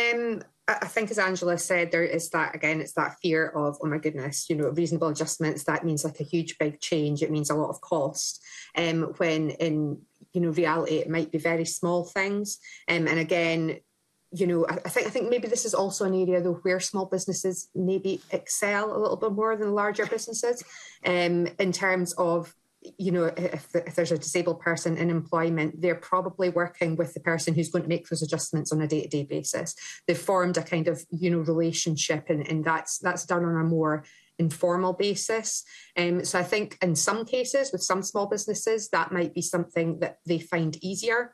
I think, as Angela said, there is that, again, it's that fear of, oh my goodness, reasonable adjustments, that means like a huge big change. It means a lot of cost. When in, reality, it might be very small things. And again, I think maybe this is also an area, though, where small businesses maybe excel a little bit more than larger businesses in terms of, if there's a disabled person in employment, they're probably working with the person who's going to make those adjustments on a day-to-day basis. They've formed a kind of, relationship, and that's done on a more informal basis. So I think in some cases, with some small businesses, that might be something that they find easier.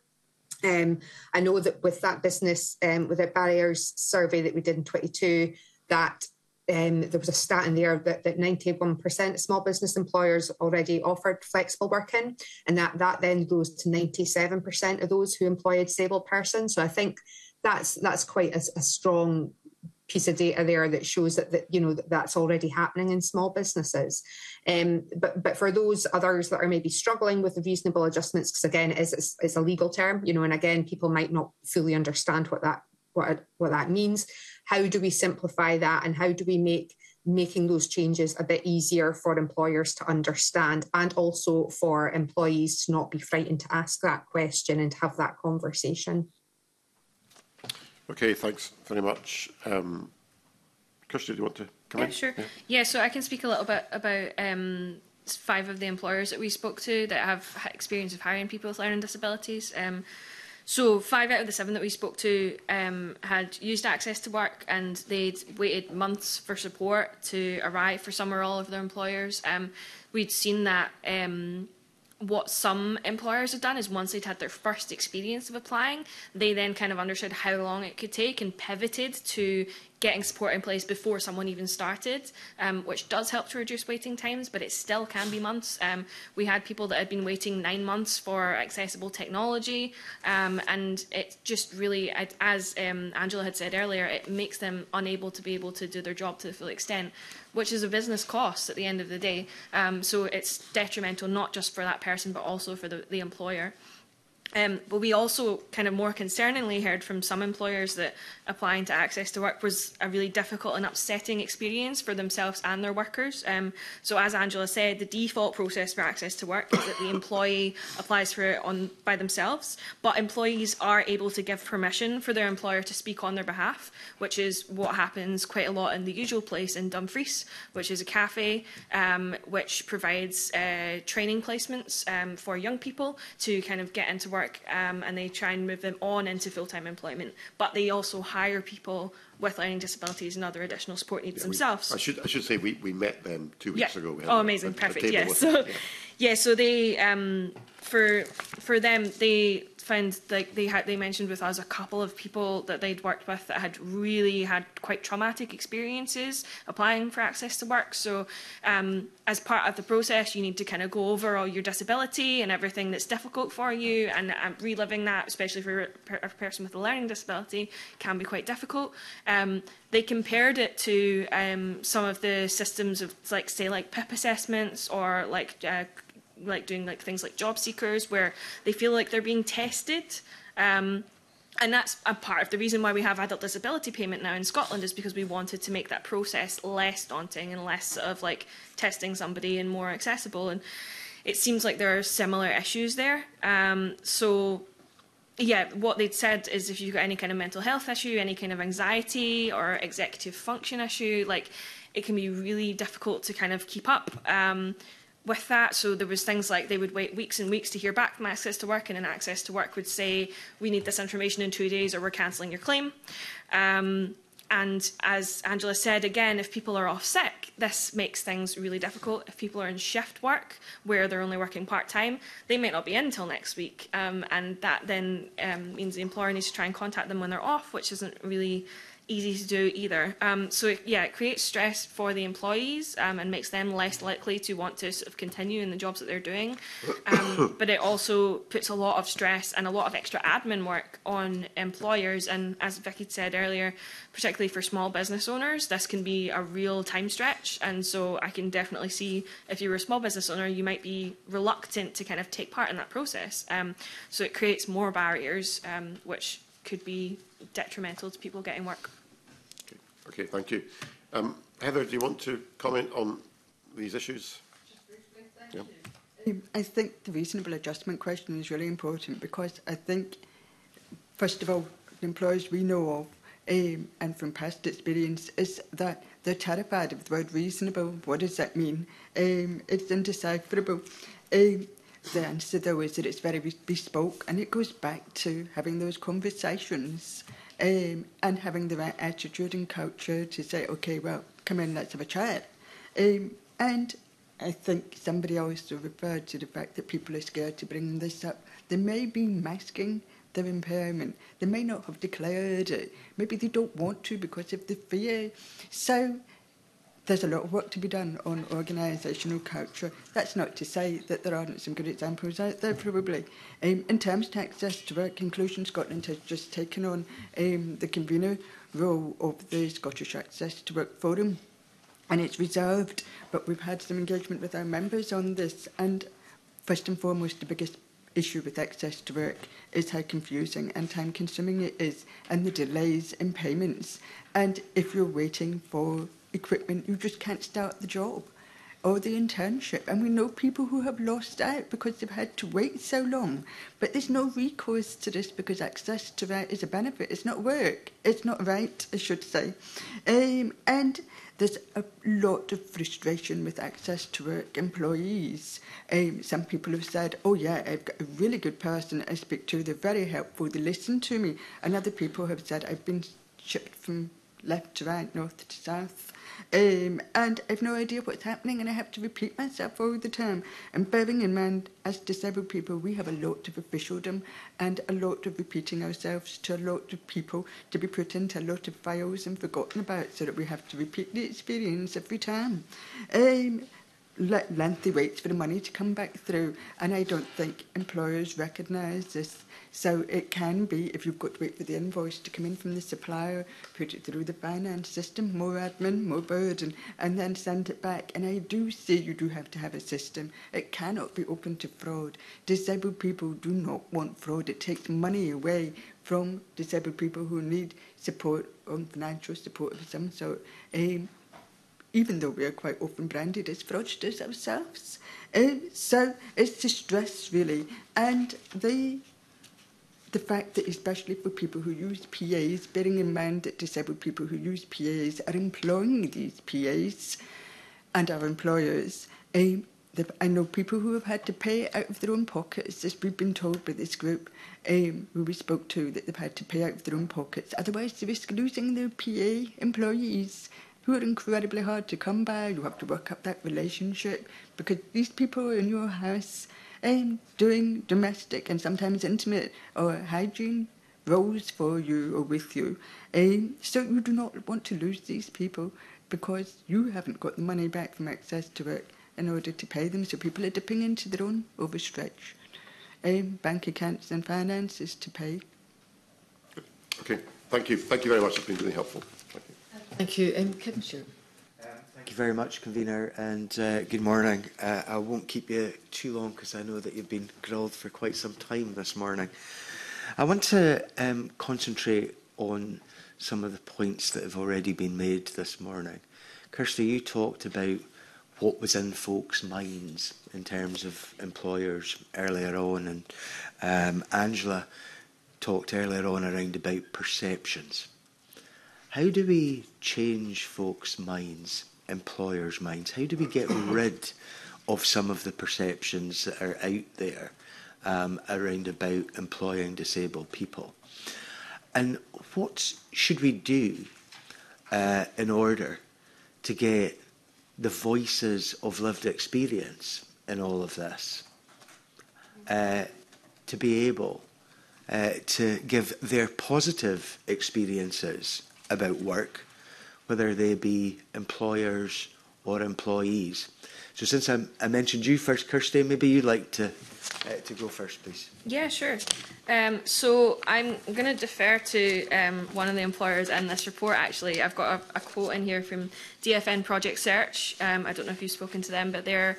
I know that with that business without barriers survey that we did in 22, that there was a stat in there that 91% of small business employers already offered flexible working, and that then goes to 97% of those who employ a disabled person. So I think that's quite a strong piece of data there that shows that that's already happening in small businesses. But for those others that are maybe struggling with the reasonable adjustments, because again, it's a legal term, and again, people might not fully understand what that means. How do we simplify that, and how do we make making those changes a bit easier for employers to understand, and also for employees to not be frightened to ask that question and to have that conversation?
Okay, thanks very much. Kirsty, do you want to come in?
Sure. Yeah, so I can speak a little bit about 5 of the employers that we spoke to that have experience of hiring people with learning disabilities. So 5 out of the 7 that we spoke to had used Access to Work, and they'd waited months for support to arrive for some or all of their employers. We'd seen that what some employers have done is once they'd had their first experience of applying, they then kind of understood how long it could take and pivoted to getting support in place before someone even started, which does help to reduce waiting times, but it still can be months. We had people that had been waiting 9 months for accessible technology, and it just really, as Angela had said earlier, it makes them unable to be able to do their job to the full extent, which is a business cost at the end of the day. So it's detrimental not just for that person, but also for the employer. But we also kind of more concerningly heard from some employers that applying to Access to Work was a really difficult and upsetting experience for themselves and their workers. So as Angela said, the default process for Access to Work is that the employee applies for it by themselves, but employees are able to give permission for their employer to speak on their behalf, which is what happens quite a lot in the usual place in Dumfries, which is a cafe which provides training placements for young people to kind of get into work, and they try and move them on into full-time employment. But they also hire people with learning disabilities and other additional support needs themselves.
I should say we met them 2 weeks ago.
Oh, amazing, perfect. Yes. So, so they for them, they found like they mentioned with us a couple of people that they'd worked with that had really had quite traumatic experiences applying for access to work. So as part of the process, you need to kind of go over all your disability and everything that's difficult for you, and reliving that, especially for a person with a learning disability, can be quite difficult. They compared it to some of the systems of, like, say, like PIP assessments, or like doing like things like job seekers, where they feel like they're being tested. And that's a part of the reason why we have adult disability payment now in Scotland, is because we wanted to make that process less daunting and less sort of like testing somebody and more accessible. And it seems like there are similar issues there. So yeah, what they'd said is if you've got any kind of mental health issue, any kind of anxiety or executive function issue, like, it can be really difficult to kind of keep up with that. So there was things like they would wait weeks and weeks to hear back from Access to Work, and then Access to Work would say, we need this information in 2 days or we're cancelling your claim. And as Angela said, again, if people are off sick, this makes things really difficult. If people are in shift work, where they're only working part-time, they might not be in until next week. And that then means the employer needs to try and contact them when they're off, which isn't really easy to do either. So it creates stress for the employees and makes them less likely to want to sort of continue in the jobs that they're doing. But it also puts a lot of stress and a lot of extra admin work on employers. And as Vicky said earlier, particularly for small business owners, this can be a real time stretch. And so I can definitely see, if you were a small business owner, you might be reluctant to kind of take part in that process. So it creates more barriers, which could be detrimental to people getting work.
Okay, thank you. Heather, do you want to comment on these issues?
Yeah. I think the reasonable adjustment question is really important, because I think, first of all, the employers we know of, and from past experience, is that they're terrified of the word reasonable. What does that mean? It's indecipherable. The answer, though, is that it's very bespoke, and it goes back to having those conversations and having the right attitude and culture to say, OK, well, come in, let's have a chat. And I think somebody also referred to the fact that people are scared to bring this up. They may be masking their impairment. They may not have declared it. Maybe they don't want to because of the fear. So there's a lot of work to be done on organisational culture. That's not to say that there aren't some good examples out there, probably. In terms of access to work, Inclusion Scotland has just taken on the convener role of the Scottish Access to Work Forum, and it's reserved, but we've had some engagement with our members on this. And first and foremost, the biggest issue with access to work is how confusing and time-consuming it is, and the delays in payments. And if you're waiting for equipment, you just can't start the job or the internship. And we know people who have lost out because they've had to wait so long. But there's no recourse to this, because access to that is a benefit. It's not work. It's not right, I should say. And there's a lot of frustration with access to work employees. Some people have said, oh yeah, I've got a really good person I speak to, they're very helpful, they listen to me. And other people have said, I've been shipped from left to right, north to south, and I've no idea what's happening, and I have to repeat myself all the time. And bearing in mind, as disabled people, we have a lot of officialdom and a lot of repeating ourselves to a lot of people, to be put into a lot of files and forgotten about, so that we have to repeat the experience every time. Lengthy waits for the money to come back through, and I don't think employers recognise this. So it can be, if you've got to wait for the invoice to come in from the supplier, put it through the finance system, more admin, more burden, and then send it back. And I do say you do have to have a system. It cannot be open to fraud. Disabled people do not want fraud. It takes money away from disabled people who need support, on financial support of some sort. Even though we are quite often branded as fraudsters ourselves. So it's the stress, really, and the fact that, especially for people who use PAs, bearing in mind that disabled people who use PAs are employing these PAs and our employers. I know people who have had to pay out of their own pockets, as we've been told by this group who we spoke to, that they've had to pay out of their own pockets. Otherwise, they risk losing their PA employees, who are incredibly hard to come by. You have to work up that relationship, because these people are in your house doing domestic and sometimes intimate or hygiene roles for you or with you. So you do not want to lose these people because you haven't got the money back from access to work in order to pay them. So people are dipping into their own overstretch bank accounts and finances to pay.
Okay, thank you. Thank you very much. It's been really helpful.
Thank you. Kevin Stewart.
Thank you very much, Convener, and good morning. I won't keep you too long because I know that you've been grilled for quite some time this morning. I want to concentrate on some of the points that have already been made this morning. Kirsty, you talked about what was in folks' minds in terms of employers earlier on, and Angela talked earlier on around about perceptions. How do we change folks' minds, employers' minds? How do we get rid of some of the perceptions that are out there around about employing disabled people? And what should we do in order to get the voices of lived experience in all of this to be able to give their positive experiences about work, whether they be employers or employees? So since I mentioned you first, Kirsty, maybe you'd like to go first, please.
Yeah, sure. So I'm going to defer to one of the employers in this report, actually. I've got a quote in here from DFN Project Search. I don't know if you've spoken to them, but they're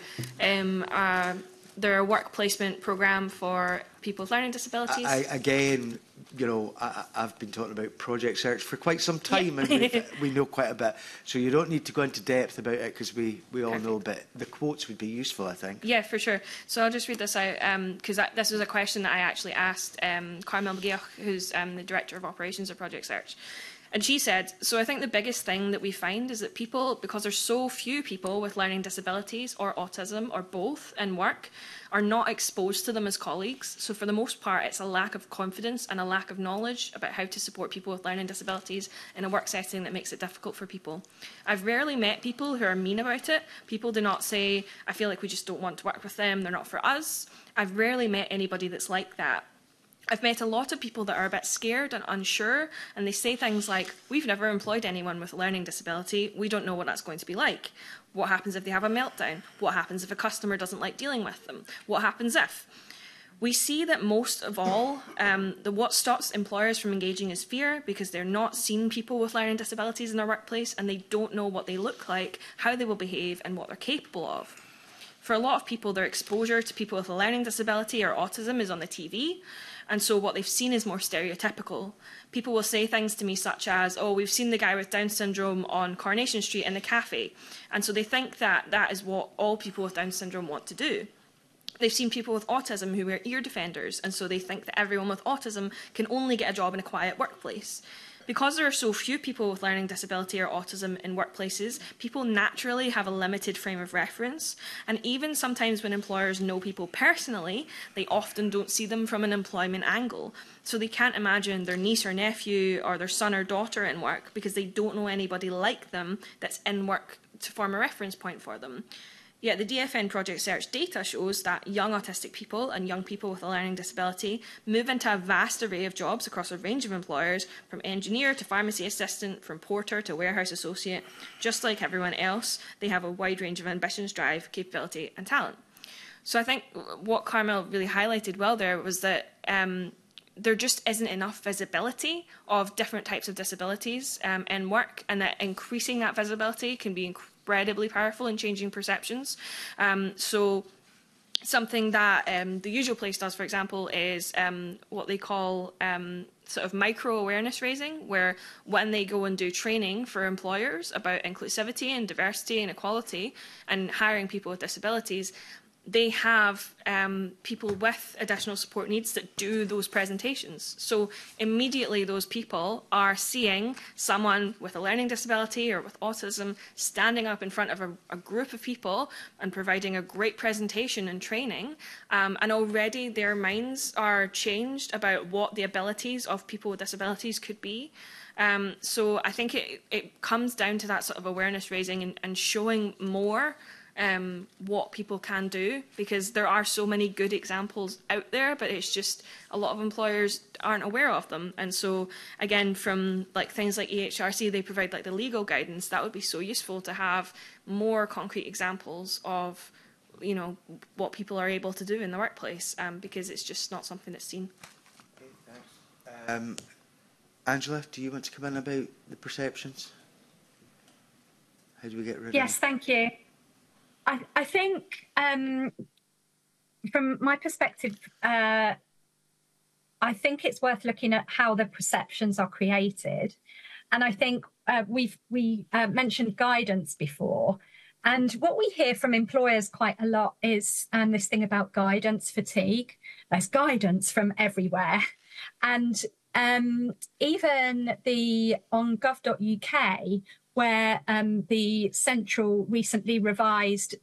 a work placement programme for people with learning disabilities.
Again, you know, I've been talking about Project Search for quite some time, and we know quite a bit. So you don't need to go into depth about it because we all know, but the quotes would be useful, I think.
Yeah, for sure. So I'll just read this out because this was a question that I actually asked Carmel McGeoch, who's the Director of Operations of Project Search. And she said, so I think the biggest thing that we find is that people, because there's so few people with learning disabilities or autism or both in work, are not exposed to them as colleagues. So for the most part, it's a lack of confidence and a lack of knowledge about how to support people with learning disabilities in a work setting that makes it difficult for people. I've rarely met people who are mean about it. People do not say, I feel like we just don't want to work with them, they're not for us. I've rarely met anybody that's like that. I've met a lot of people that are a bit scared and unsure, and they say things like, we've never employed anyone with a learning disability, we don't know what that's going to be like. What happens if they have a meltdown? What happens if a customer doesn't like dealing with them? What happens if? We see that most of all, what stops employers from engaging is fear, because they're not seeing people with learning disabilities in their workplace and they don't know what they look like, how they will behave and what they're capable of. For a lot of people, their exposure to people with a learning disability or autism is on the TV. And so what they've seen is more stereotypical. People will say things to me such as, oh, we've seen the guy with Down syndrome on Coronation Street in the cafe. And so they think that that is what all people with Down syndrome want to do. They've seen people with autism who wear ear defenders, and so they think that everyone with autism can only get a job in a quiet workplace. Because there are so few people with learning disability or autism in workplaces, people naturally have a limited frame of reference. And even sometimes when employers know people personally, they often don't see them from an employment angle. So they can't imagine their niece or nephew or their son or daughter in work because they don't know anybody like them that's in work to form a reference point for them. Yet the DFN Project Search data shows that young autistic people and young people with a learning disability move into a vast array of jobs across a range of employers, from engineer to pharmacy assistant, from porter to warehouse associate. Just like everyone else, they have a wide range of ambitions, drive, capability and talent. So I think what Carmel really highlighted well there was that there just isn't enough visibility of different types of disabilities in work, and that increasing that visibility can be incredibly powerful in changing perceptions. So something that the Usual Place does, for example, is what they call sort of micro-awareness raising, where when they go and do training for employers about inclusivity and diversity and equality and hiring people with disabilities, they have people with additional support needs that do those presentations. So immediately those people are seeing someone with a learning disability or with autism standing up in front of a group of people and providing a great presentation and training. And already their minds are changed about what the abilities of people with disabilities could be. So I think it comes down to that sort of awareness raising and showing more what people can do, because there are so many good examples out there, but it's just a lot of employers aren't aware of them. And so again, from like things like EHRC, they provide like the legal guidance. That would be so useful to have more concrete examples of, you know, what people are able to do in the workplace, because it's just not something that's seen.
Okay, thanks. Angela, do you want to come in about the perceptions? How do we get rid of
Yes, thank you. I think from my perspective, I think it's worth looking at how the perceptions are created. And I think we mentioned guidance before. And what we hear from employers quite a lot is this thing about guidance fatigue. There's guidance from everywhere. And even on gov.uk, where the Central recently revised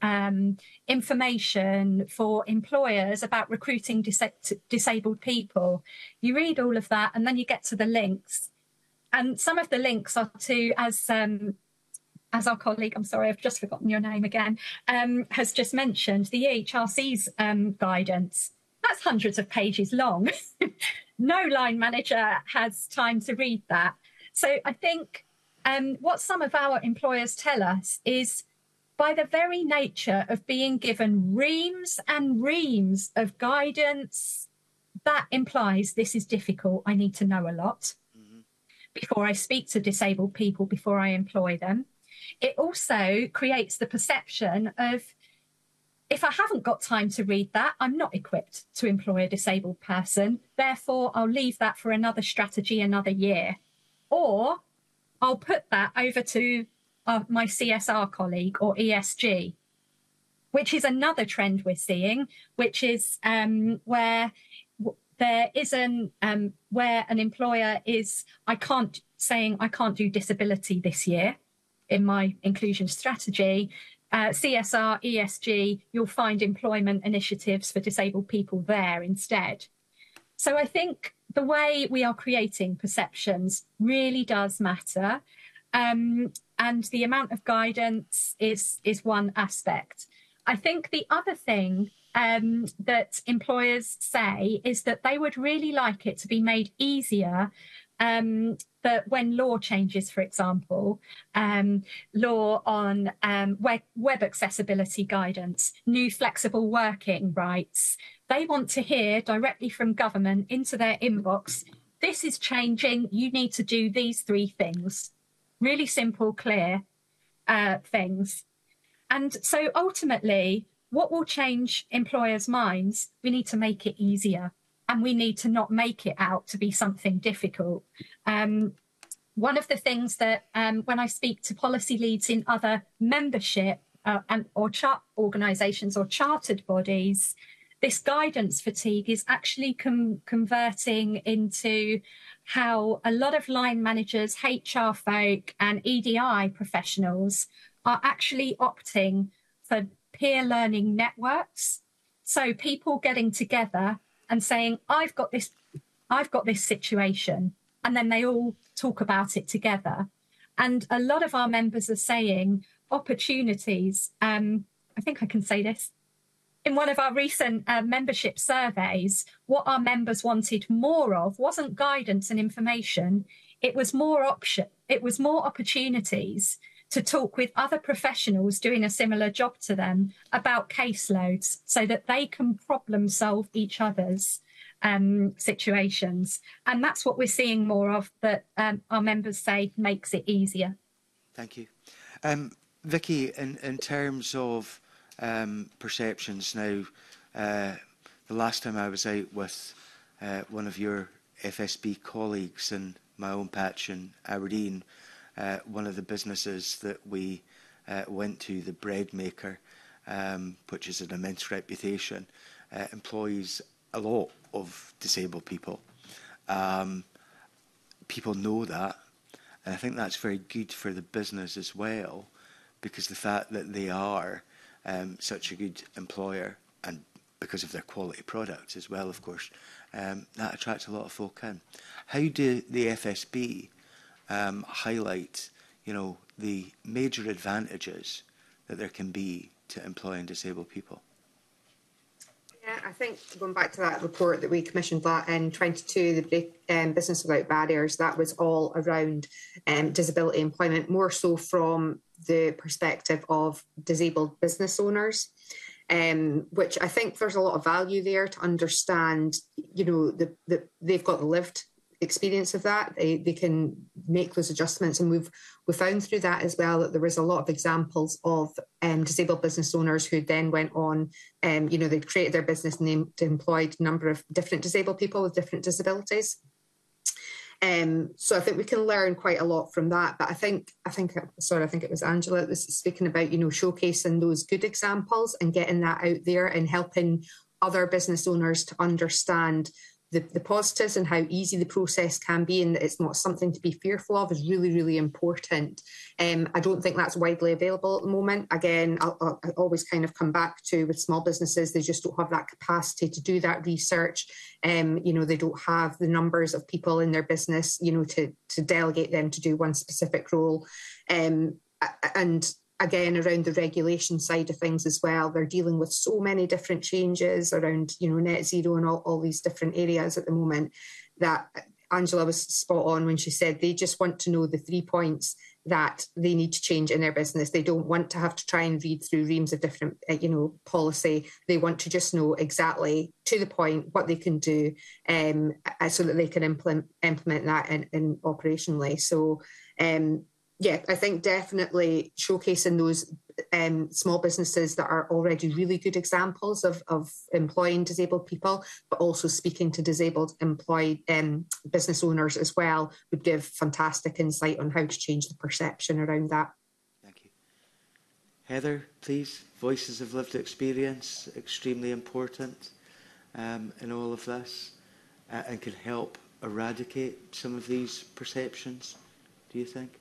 information for employers about recruiting disabled people. You read all of that and then you get to the links. And some of the links are to, as our colleague, I'm sorry, I've just forgotten your name again, has just mentioned, the EHRC's guidance. That's hundreds of pages long. No line manager has time to read that. So I think what some of our employers tell us is, by the very nature of being given reams and reams of guidance, that implies this is difficult. I need to know a lot before I speak to disabled people, before I employ them. It also creates the perception of, if I haven't got time to read that, I'm not equipped to employ a disabled person. Therefore, I'll leave that for another strategy another year. Or I'll put that over to my CSR colleague or ESG, which is another trend we're seeing, which is where there isn't, where an employer is, I can't do disability this year in my inclusion strategy. CSR, ESG, you'll find employment initiatives for disabled people there instead. So I think the way we are creating perceptions really does matter. And the amount of guidance is one aspect. I think the other thing that employers say is that they would really like it to be made easier that when law changes, for example, law on web accessibility guidance, new flexible working rights, they want to hear directly from government into their inbox, this is changing, you need to do these 3 things. Really simple, clear things. And so ultimately, what will change employers' minds? We need to make it easier, and we need to not make it out to be something difficult. One of the things that when I speak to policy leads in other membership or organisations or chartered bodies, this guidance fatigue is actually converting into how a lot of line managers, HR folk and EDI professionals are actually opting for peer learning networks. So people getting together and saying, I've got this situation, and then they all talk about it together. And a lot of our members are saying opportunities, I think I can say this, in one of our recent membership surveys, what our members wanted more of wasn't guidance and information. It was more opportunities to talk with other professionals doing a similar job to them about caseloads so that they can problem solve each other's situations. And that's what we're seeing more of, that our members say makes it easier.
Thank you. Vicky, in terms of perceptions now, the last time I was out with one of your FSB colleagues in my own patch in Aberdeen, one of the businesses that we went to, the Bread Maker, which is an immense reputation, employs a lot of disabled people. People know that, and I think that's very good for the business as well, because the fact that they are such a good employer, and because of their quality products as well, of course, that attracts a lot of folk in. How do the FSB highlight, the major advantages that there can be to employing disabled people?
Yeah, I think going back to that report that we commissioned that in 22, the Business Without Barriers, that was all around disability employment, more so from the perspective of disabled business owners, which I think there's a lot of value there to understand, you know, they've got the lived experience of that. They can make those adjustments, and we found through that as well that there was a lot of examples of disabled business owners who then went on, you know, they'd created their business and they employed a number of different disabled people with different disabilities. So I think we can learn quite a lot from that. But I think it was Angela that was speaking about, you know, showcasing those good examples and getting that out there and helping other business owners to understand the positives and how easy the process can be, and that it's not something to be fearful of, is really, really important. I don't think that's widely available at the moment. Again, I always kind of come back to with small businesses, they just don't have that capacity to do that research. You know, they don't have the numbers of people in their business, you know, to delegate them to do one specific role. And again, around the regulation side of things as well, they're dealing with so many different changes around, you know, net zero and all these different areas at the moment, that Angela was spot on when she said they just want to know the 3 points that they need to change in their business. They don't want to have to try and read through reams of different, you know, policy. They want to just know exactly to the point what they can do, so that they can implement that in operationally. So, yeah, I think definitely showcasing those small businesses that are already really good examples of employing disabled people, but also speaking to disabled business owners as well, would give fantastic insight on how to change the perception around that.
Thank you. Heather, please. Voices of lived experience, extremely important in all of this, and can help eradicate some of these perceptions, do you think?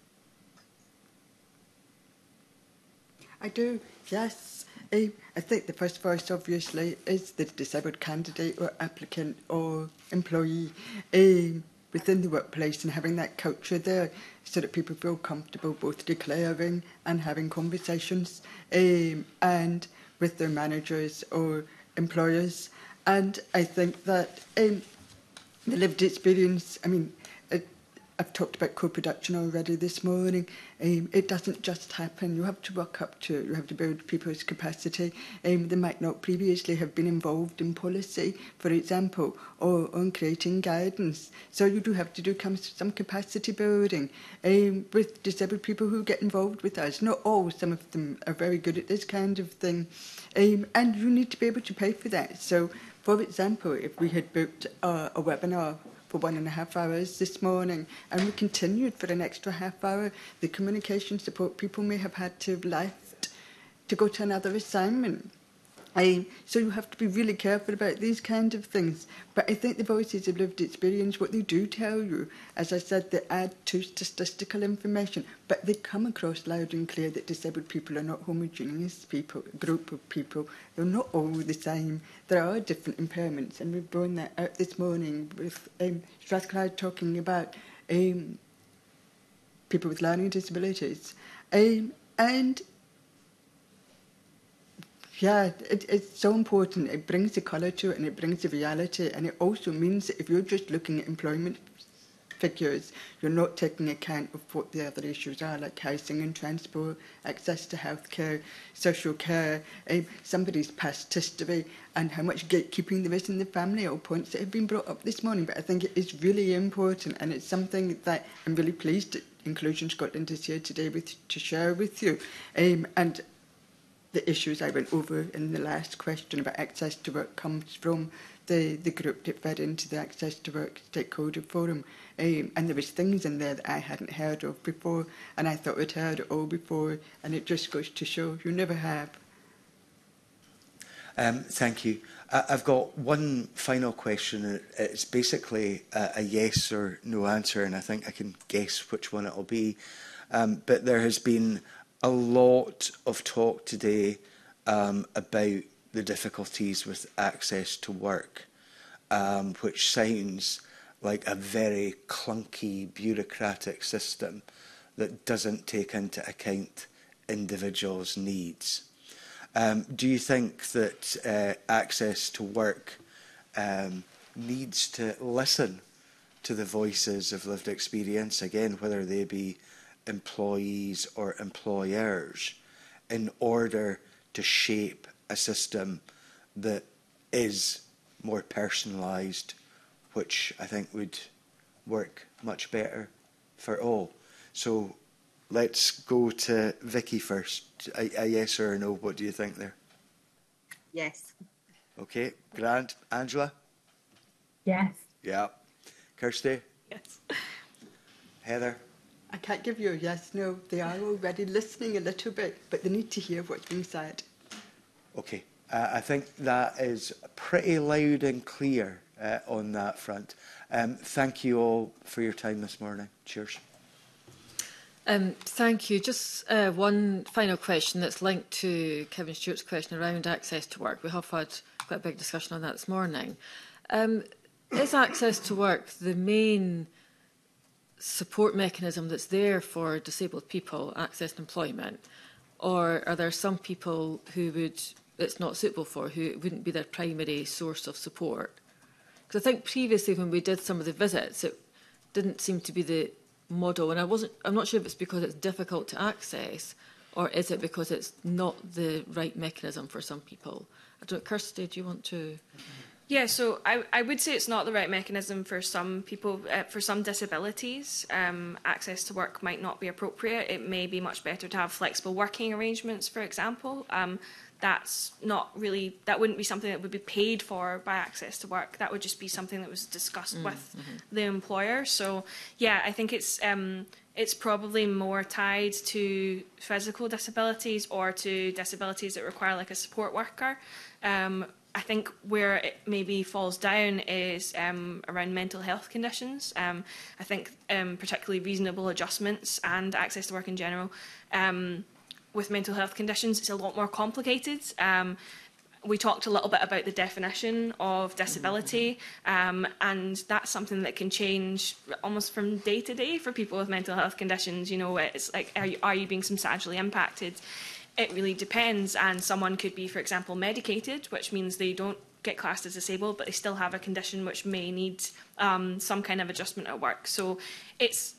I do, yes. I think the first voice, obviously, is the disabled candidate or applicant or employee within the workplace, and having that culture there so that people feel comfortable both declaring and having conversations and with their managers or employers. And I think that the lived experience, I mean, I've talked about co-production already this morning. It doesn't just happen. You have to work up to it. You have to build people's capacity. They might not previously have been involved in policy, for example, or on creating guidance. So you do have to do some capacity building with disabled people who get involved with us. Not all, some of them are very good at this kind of thing. And you need to be able to pay for that. So, for example, if we had booked a webinar for 1.5 hours this morning, and we continued for an extra half hour, the communication support people may have had to have left to go to another assignment. So you have to be really careful about these kind of things. But I think the voices of lived experience, what they do tell you, as I said, they add to statistical information, but they come across loud and clear that disabled people are not homogeneous group of people. They're not all the same. There are different impairments, and we've blown that out this morning with Strathclyde talking about people with learning disabilities. And yeah, it's so important. It brings the colour to it, and it brings the reality, and it also means that if you're just looking at employment figures, you're not taking account of what the other issues are, like housing and transport, access to healthcare, social care, somebody's past history, and how much gatekeeping there is in the family, all points that have been brought up this morning. But I think it is really important, and it's something that I'm really pleased that Inclusion Scotland is here today to share with you. And the issues I went over in the last question about access to work comes from the group that fed into the Access to Work Stakeholder Forum. And there was things in there that I hadn't heard of before, and I thought I'd heard it all before, and it just goes to show you never have.
Thank you. I've got one final question. It's basically a yes or no answer, and I think I can guess which one it'll be. But there has been a lot of talk today about the difficulties with access to work, which sounds like a very clunky, bureaucratic system that doesn't take into account individuals' needs. Do you think that Access to Work needs to listen to the voices of lived experience, again, whether they be employees or employers, in order to shape a system that is more personalised, which I think would work much better for all? So let's go to Vicky first. A yes or a no, what do you think there?
Yes.
Okay, grand. Angela?
Yes.
Yeah. Kirsty?
Yes.
Heather?
I can't give you a yes, no. They are already listening a little bit, but they need to hear what's being said.
Okay. I think that is pretty loud and clear on that front. Thank you all for your time this morning. Cheers.
Thank you. Just one final question that's linked to Kevin Stewart's question around access to work. We have had quite a big discussion on that this morning. Is access to work the main support mechanism that's there for disabled people, access to employment? Or are there some people who it's not suitable for, who it wouldn't be their primary source of support? Because I think previously when we did some of the visits, it didn't seem to be the model, and I'm not sure if it's because it's difficult to access, or is it because it's not the right mechanism for some people? I don't know, Kirsty, do you want to?
Yeah, so I would say it's not the right mechanism for some people. For some disabilities, access to work might not be appropriate. It may be much better to have flexible working arrangements, for example. That's not really, that wouldn't be something that would be paid for by access to work. That would just be something that was discussed with the employer. So yeah, I think it's probably more tied to physical disabilities or to disabilities that require like a support worker. I think where it maybe falls down is around mental health conditions. I think particularly reasonable adjustments and access to work in general. With mental health conditions, it's a lot more complicated. We talked a little bit about the definition of disability, and that's something that can change almost from day to day for people with mental health conditions. You know, it's like, are you being substantially impacted? It really depends, and someone could be, for example, medicated, which means they don't get classed as disabled, but they still have a condition which may need some kind of adjustment at work. So it's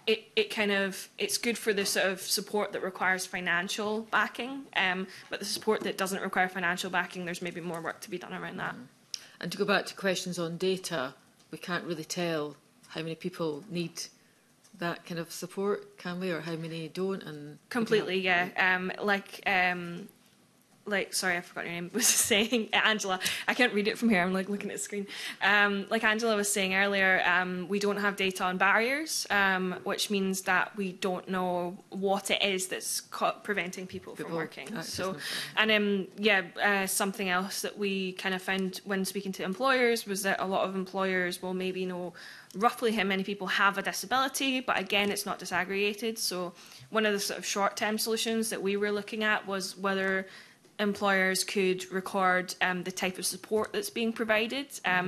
good for the sort of support that requires financial backing, but the support that doesn't require financial backing, there's maybe more work to be done around that.
And to go back to questions on data, we can't really tell how many people need that kind of support, can we, or how many don't? And
completely, yeah. Like, sorry, I forgot your name, was saying, Angela, I can't read it from here, I'm like looking at the screen. Like Angela was saying earlier, we don't have data on barriers, which means that we don't know what it is that's preventing people from working. So, and something else that we kind of found when speaking to employers was that a lot of employers will maybe know roughly how many people have a disability, but again, it's not disaggregated. So one of the sort of short-term solutions that we were looking at was whether employers could record the type of support that's being provided,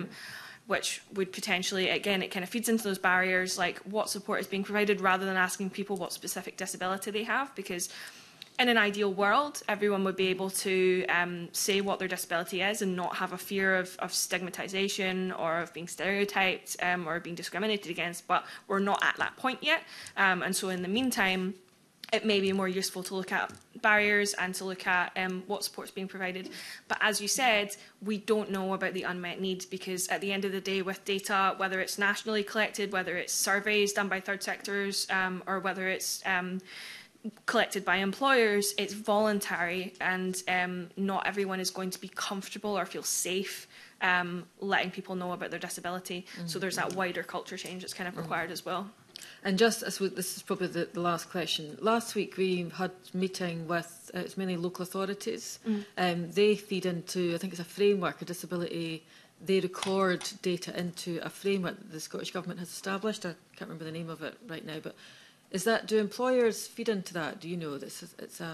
which would potentially, again, it kind of feeds into those barriers, like what support is being provided, rather than asking people what specific disability they have, because in an ideal world, everyone would be able to say what their disability is and not have a fear of stigmatisation or of being stereotyped or being discriminated against, but we're not at that point yet. And so in the meantime, it may be more useful to look at barriers and to look at what support is being provided. But as you said, we don't know about the unmet needs, because at the end of the day, with data, whether it's nationally collected, whether it's surveys done by third sectors, or whether it's collected by employers, it's voluntary, and not everyone is going to be comfortable or feel safe letting people know about their disability. So there's that wider culture change that's kind of required as well.
And just as this is probably the last question. Last week we had a meeting with it's mainly local authorities. They feed into, I think it's a framework, a disability. They record data into a framework that the Scottish Government has established. I can't remember the name of it right now, but do employers feed into that? Do you know this?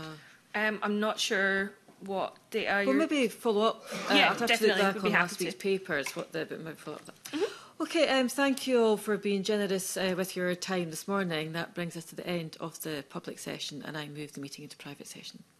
I'm not sure what data.
Well, maybe follow up.
Yeah,
I'll have
definitely.
to look back on last week's papers. But maybe follow up that. Okay, thank you all for being generous with your time this morning. That brings us to the end of the public session, and I move the meeting into private session.